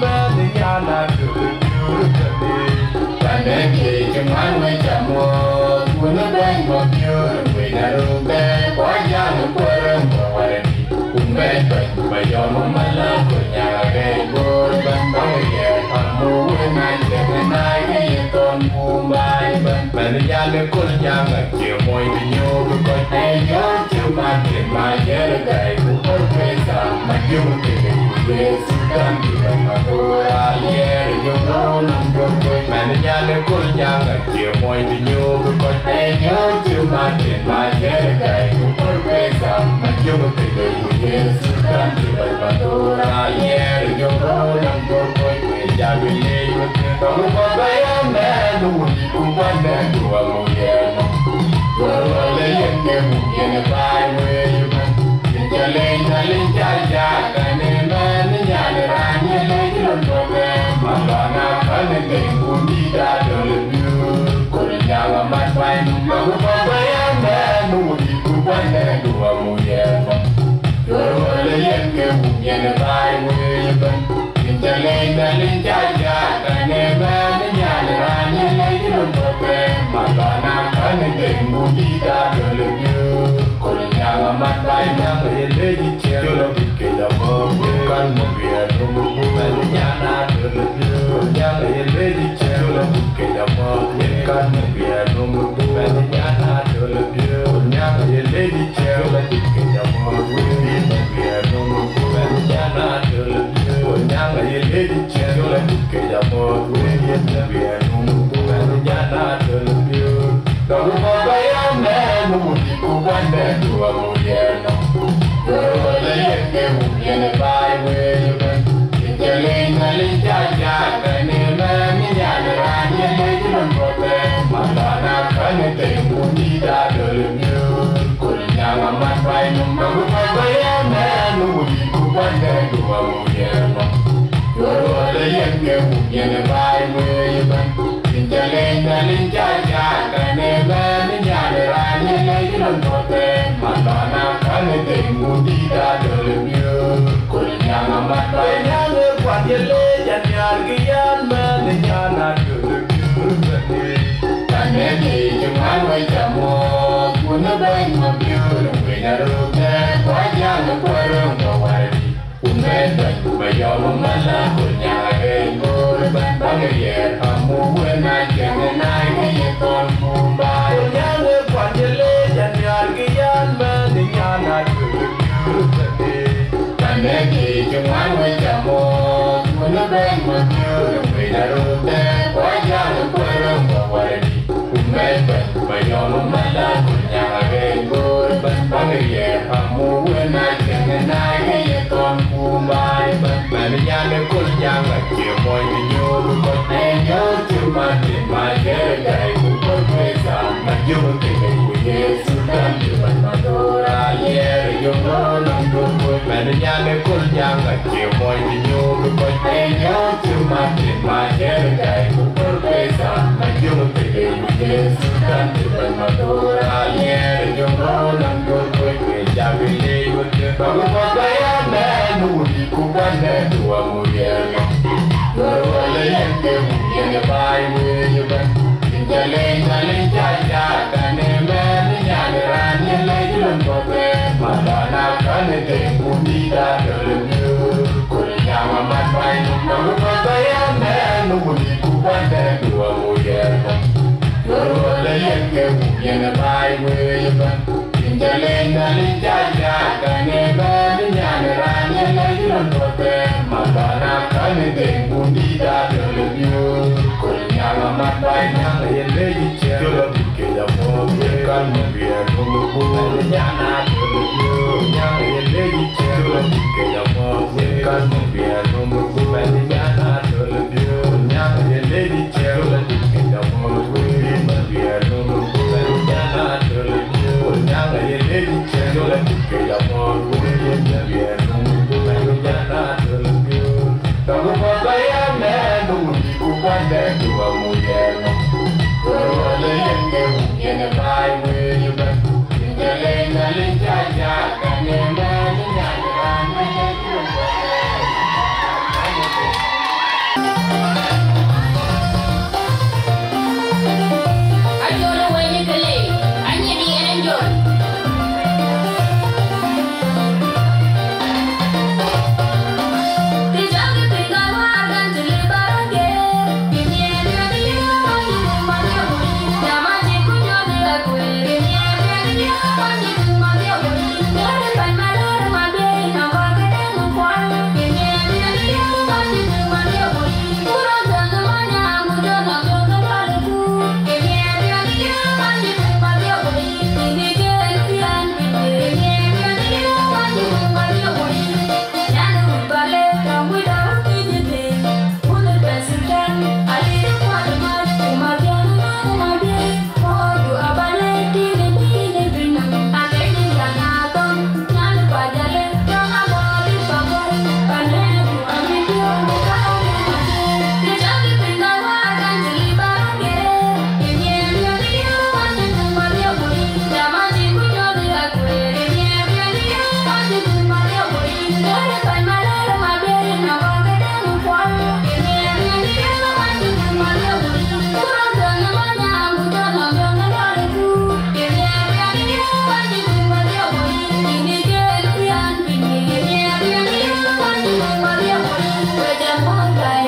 bên một nhiều người đã rung bé quá giang một quên một ngày cùng bên bên bây giờ nó mất lắm của nhà cái buồn bên bao giờ còn mua bên này bên này cái gì còn mua bài bên bên nhà nước con nhà người chiều môi thì nhiều cứ coi tay nhớ chiều mà tiền mà nhớ được cái cũng không quên rằng mà dùng tiền để sự can thì mình mà thôi à yeah để dùng nó nằm trong quên bên nhà nước con nhà người chiều môi thì nhiều cứ coi tay nhớ chiều mà tiền mà nhớ được cái cũng không quên rằng mà dùng tiền để sự can thì mình mà thôi à yeah để dùng nó nằm trong quên bên nhà người yêu không có bay em mẹ nuôi cũng quan mẹ đùa một giờ vừa lấy em kia một giờ bay về giờ lên giờ lên cha cha cái này mẹ nó nhà để ra như lấy cái lần đầu về mà lo nào phải nên tiền buồn đi ra đời như con nhà mà mắt bay không có bay em mẹ nuôi cũng quan mẹ đùa một giờ vừa lấy em kia một giờ bay về giờ lên giờ lên cha cha cái này mẹ nó nhà để ra như lấy cái lần đầu về mà lo nào phải nên tiền buồn đi ra đời như con nhà mà mắt bay nhà người lấy đi chơi cho nó bị kẹt vào mơ con một việc không một bố mẹ nhà na đời như nhà người lấy đi chơi cho nó bị kẹt vào mơ con một việc không một bố mẹ nhà na đời như nhà người lấy đi chơi cho nó bị kẹt vào mơ một việc không một bố mẹ nhà na đời như nhà người lấy đi chơi cho nó bị kẹt vào mơ một việc không một bố mẹ nhà na đời như đâu có bay em mẹ nuôi cũng quan mẹ đùa một giờ nó vừa lấy em kia một giờ bay về giờ lên giờ lên cha cha cái này mẹ mi nhà để ra như lấy cái lần đầu về mà lo nào phải nên tiền buồn đi ra đời như con nhà mà mắt bay nung đâu có bay em mẹ nuôi cũng quan mẹ đùa một giờ nó vừa lấy em kia một giờ bay về giờ lên giờ lên cha cha cái này mẹ mi nhà để ra như lấy cái lần đầu về mà lo nào phải nên tiền buồn đi ra đời như con nhà mà mắt bay nhà nước quan tiền lệ nhà nhà cái gian mẹ để nhà na đời như vậy cái này thì chúng ta mới chạm một muốn nó bay mà yêu đừng về nhà được nghe quá giang nó qua rừng vào ngoài cùng bên bên bây giờ nó mất là con nhà cái ngôi bên bao người về thầm mua quên ai chuyện ngày nay cái gì còn buồn bài nhà nước quan tiền lệ nhà nhà cái gian mẹ để nhà na đời như vậy cái này thì chúng ta mới chạm một muốn nó bay mà yêu đừng về nhà được nghe quá giang nó qua rừng vào ngoài cùng bên bên bây giờ nó mất là con nhà cái ngôi bên bao người về thầm mua quên ai chuyện ngày nay cái gì còn buồn bài mẹ mình nhà nước con nhà người chiều môi thì nhiều con tay nhớ chiều mà tiền mà chơi cái cũng có quê rằng mà dùng cái cái của Giêsu đang chịu mình mà thôi à yeah dùng nó nằm trong quê mẹ mình nhà nước con nhà người chiều môi thì nhiều con tay nhớ chiều mà tiền mà chơi cái cũng có quê rằng mà dùng cái cái của Giêsu đang chịu mình mà thôi à yeah dùng nó nằm trong quê người cha vì đi với người không có cái mẹ nuôi cũng quan mẹ đùa một giờ vừa lấy em kia một giờ bay về như vậy giờ lên giờ lên cha cha cái này mẹ nó nhà để ra như lấy cái lần đầu về mà lo nào có nên tiền buồn đi ra đời như con nhà mà mắt bay đâu có cái mẹ nuôi cũng quan mẹ đùa một giờ vừa lấy em kia một giờ bay về như vậy giờ lên giờ lên cha cha cái này mẹ nó nhà để ra như lấy cái lần đầu về mà lo nào có nên tiền buồn đi ra đời như con nhà mà mắt bay nhà người lấy đi chơi cho nó bị kẹt vào mơ con một việc không một bố mẹ nhà na đời như nhà người lấy đi chơi cho nó bị kẹt vào mơ con một việc không một bố mẹ nhà na đời như nhà người lấy đi chơi cho nó bị kẹt vào mơ một việc không một bố mẹ nhà na đời như nhà người lấy đi chơi cho nó bị kẹt vào mơ một việc không một bố mẹ nhà na đời như đâu có cái mẹ nuôi cũng quan mẹ đùa một giờ vừa lấy em kia một giờ bay về như vậy giờ lên giờ lên cha cha cái này mẹ nó nhà để ra như lấy cái lần đầu I don't know where you can live.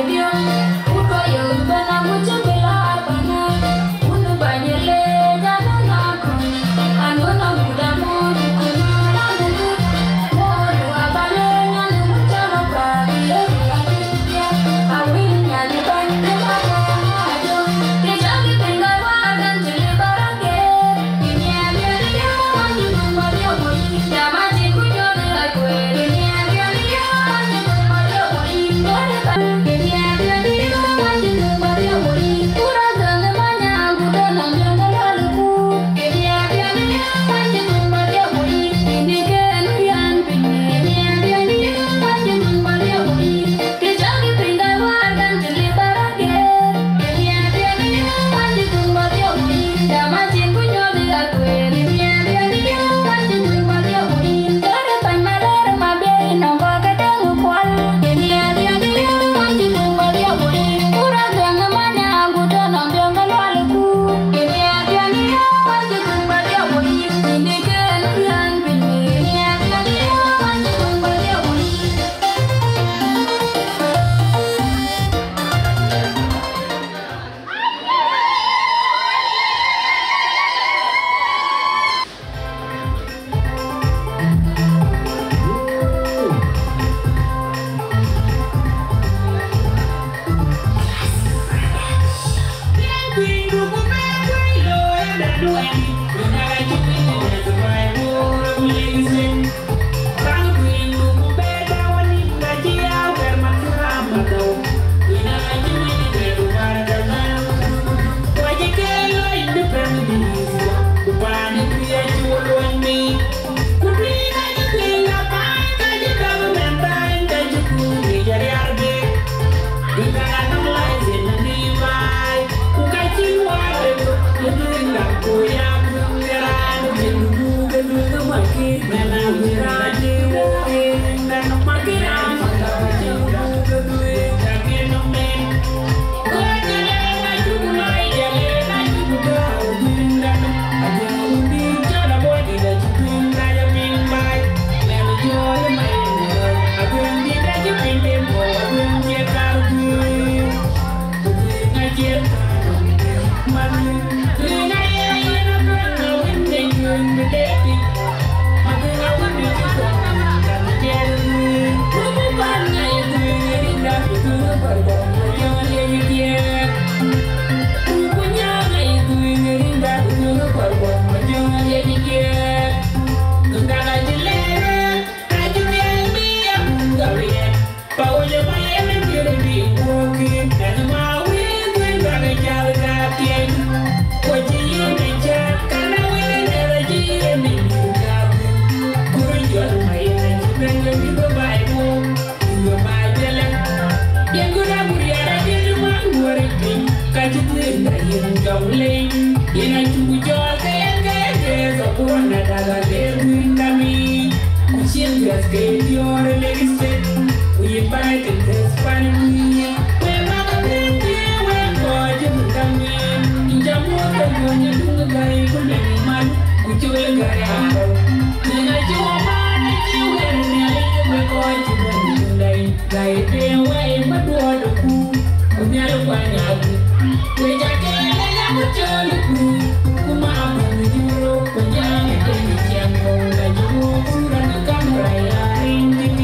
Kuma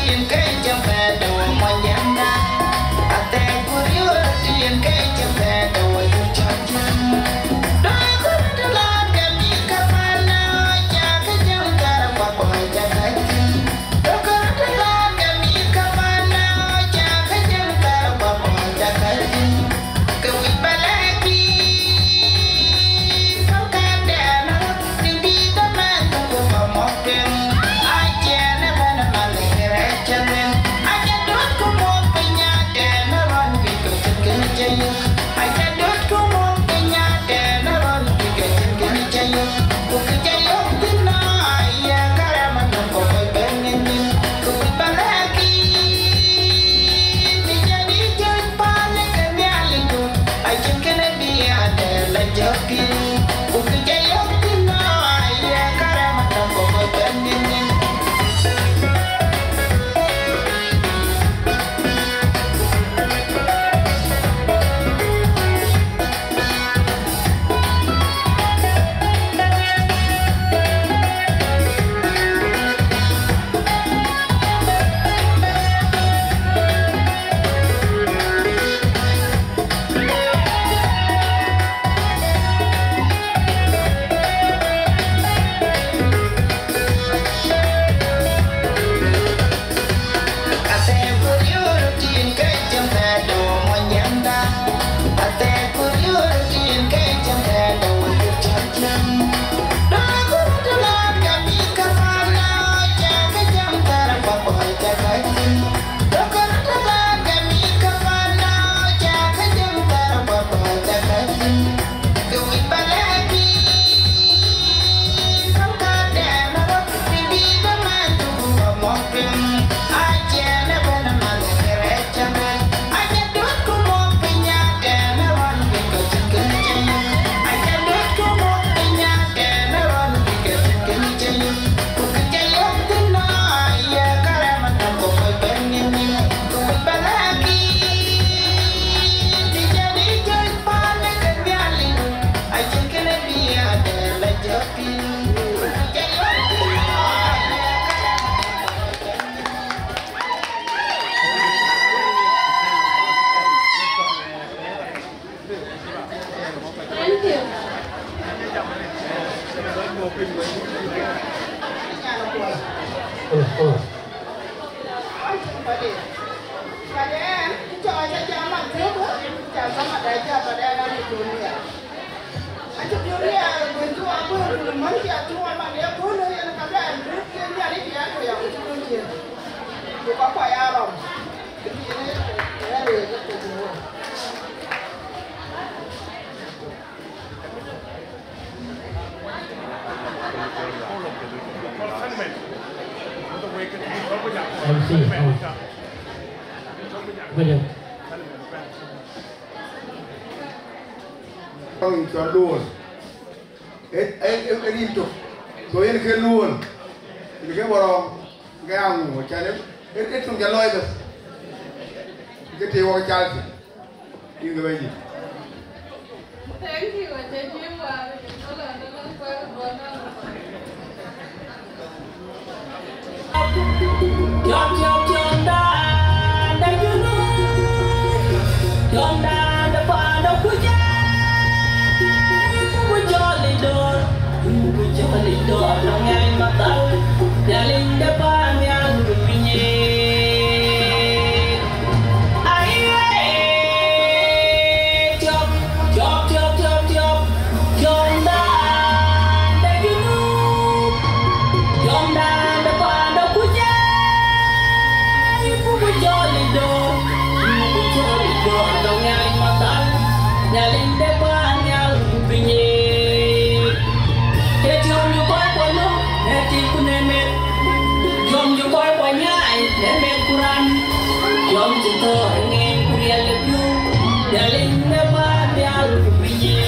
Không cho luôn, ấy ấy ấy ấy đi chụp, rồi anh kia luôn, thì cái bò cái ao ngủ cha đấy, ấy ấy không trả lời được, cái tiêu cái cha gì, đi cái gì? Thank you, anh chị yêu và nó là nó là quên rồi nó. Chọn chọn chọn đã đã như nước, chọn đã đã qua đâu cứ cha. Itu orang yang mata, jalan depan yang bunyi. Aye, chop, chop, chop, chop, chop, chop dan daging, chop dan depan dah puja. Ibu berjoli do, ibu berjoli do orang yang mata, jalan depan yang bunyi. Yom jito ngin kuria lebu daling neba dial binye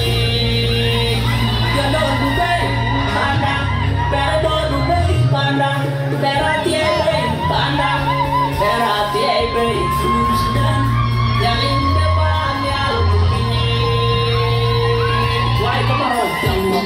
Yador bubai pandang Perador bubai pandang Perati ebe pandang Perati ebe Susdan daling neba dial binye Wai kemarau janggung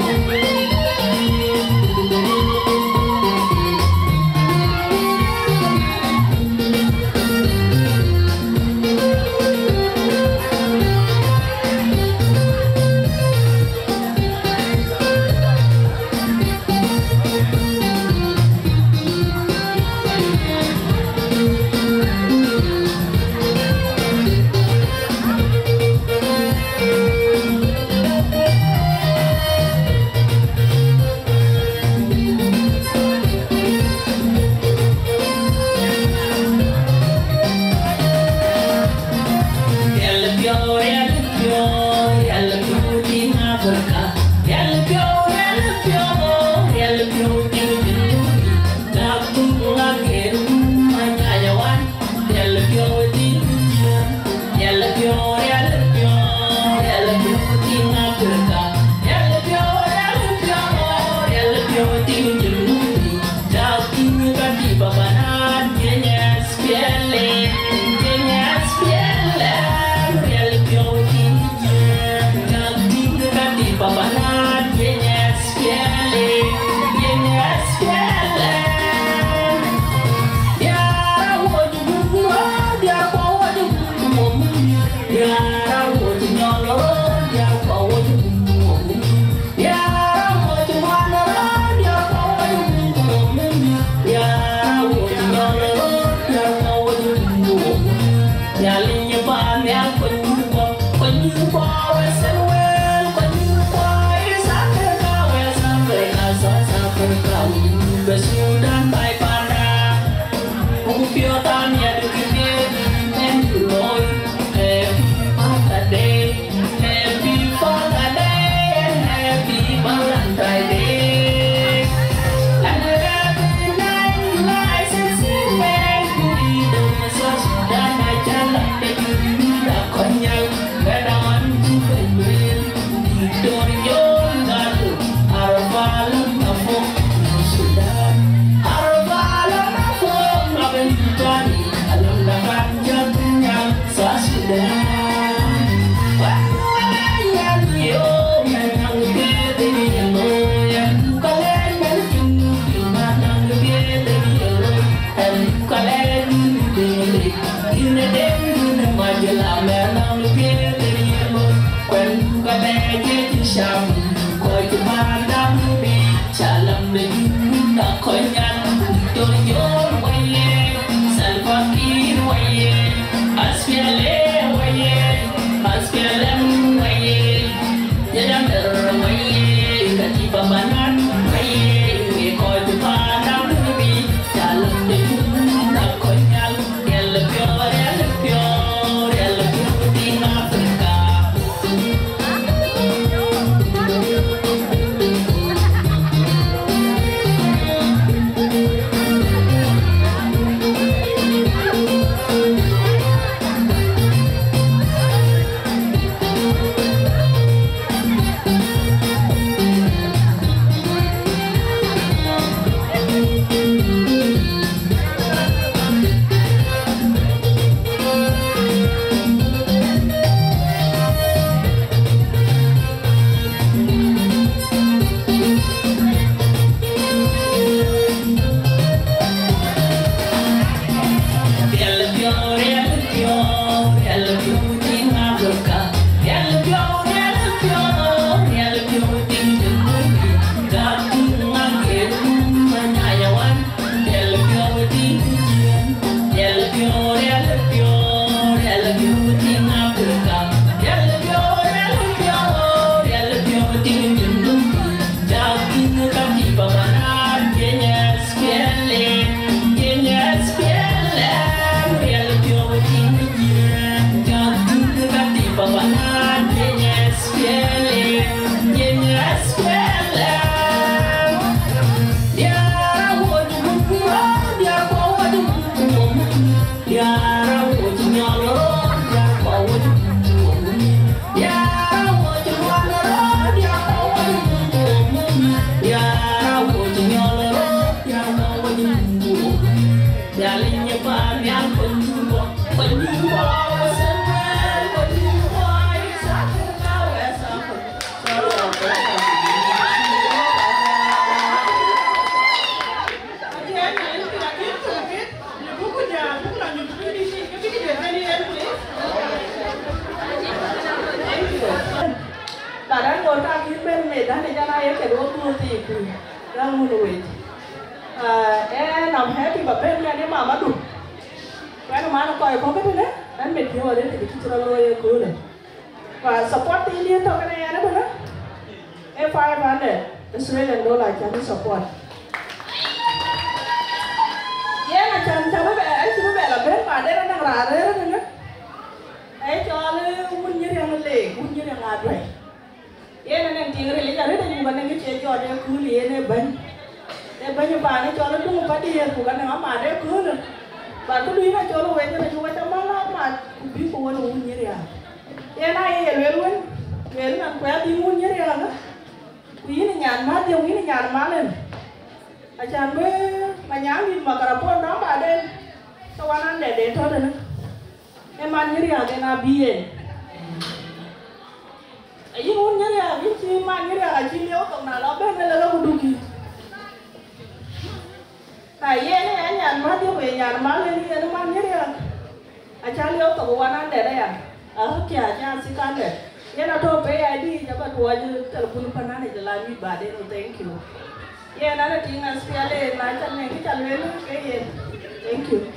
Thank you.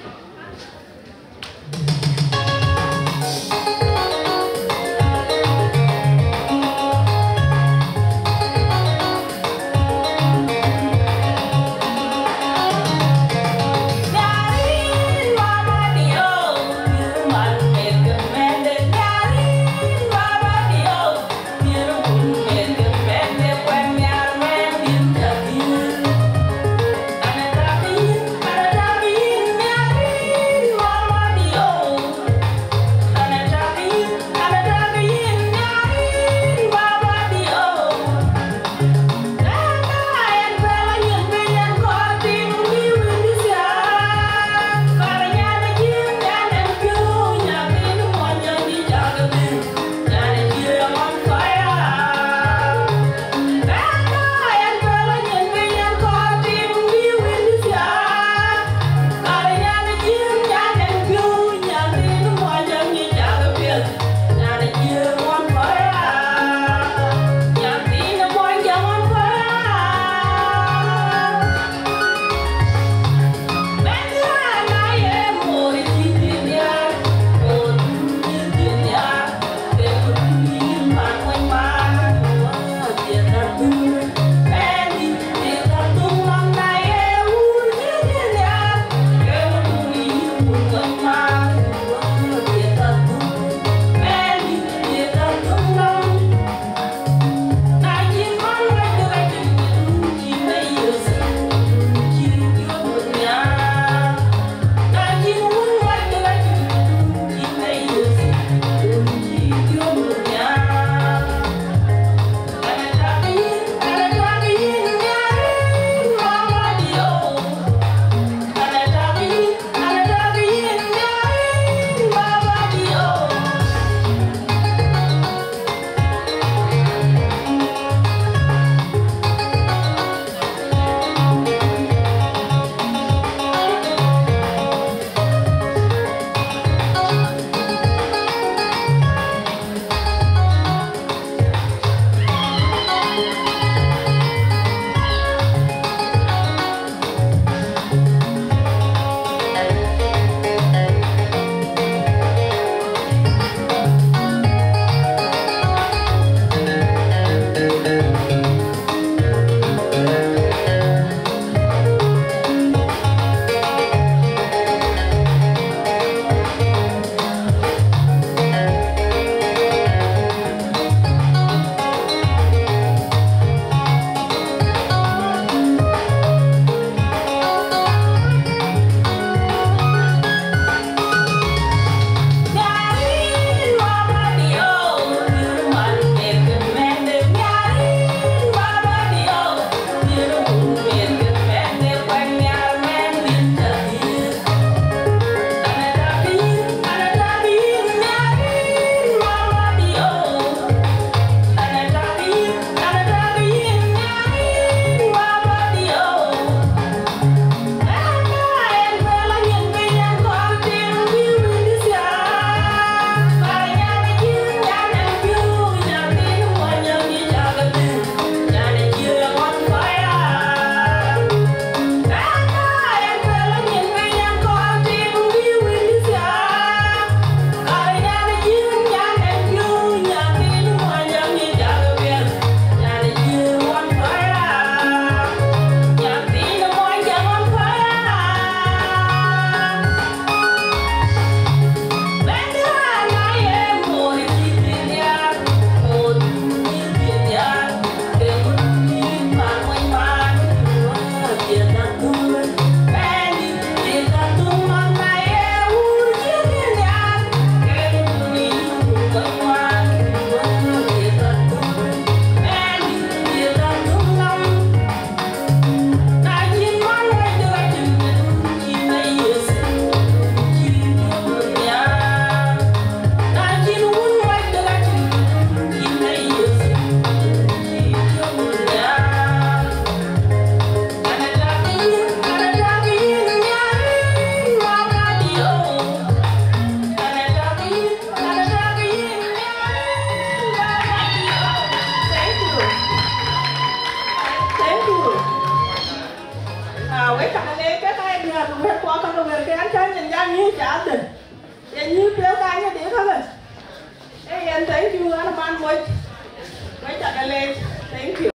Daddy thank you. À, với cả này cái này thì là cũng hết qua con người cái anh chơi nhìn ra như chả được. Vậy như biểu ca như thế thôi. Hey, and thank you, anh man, với với cả này, thank you.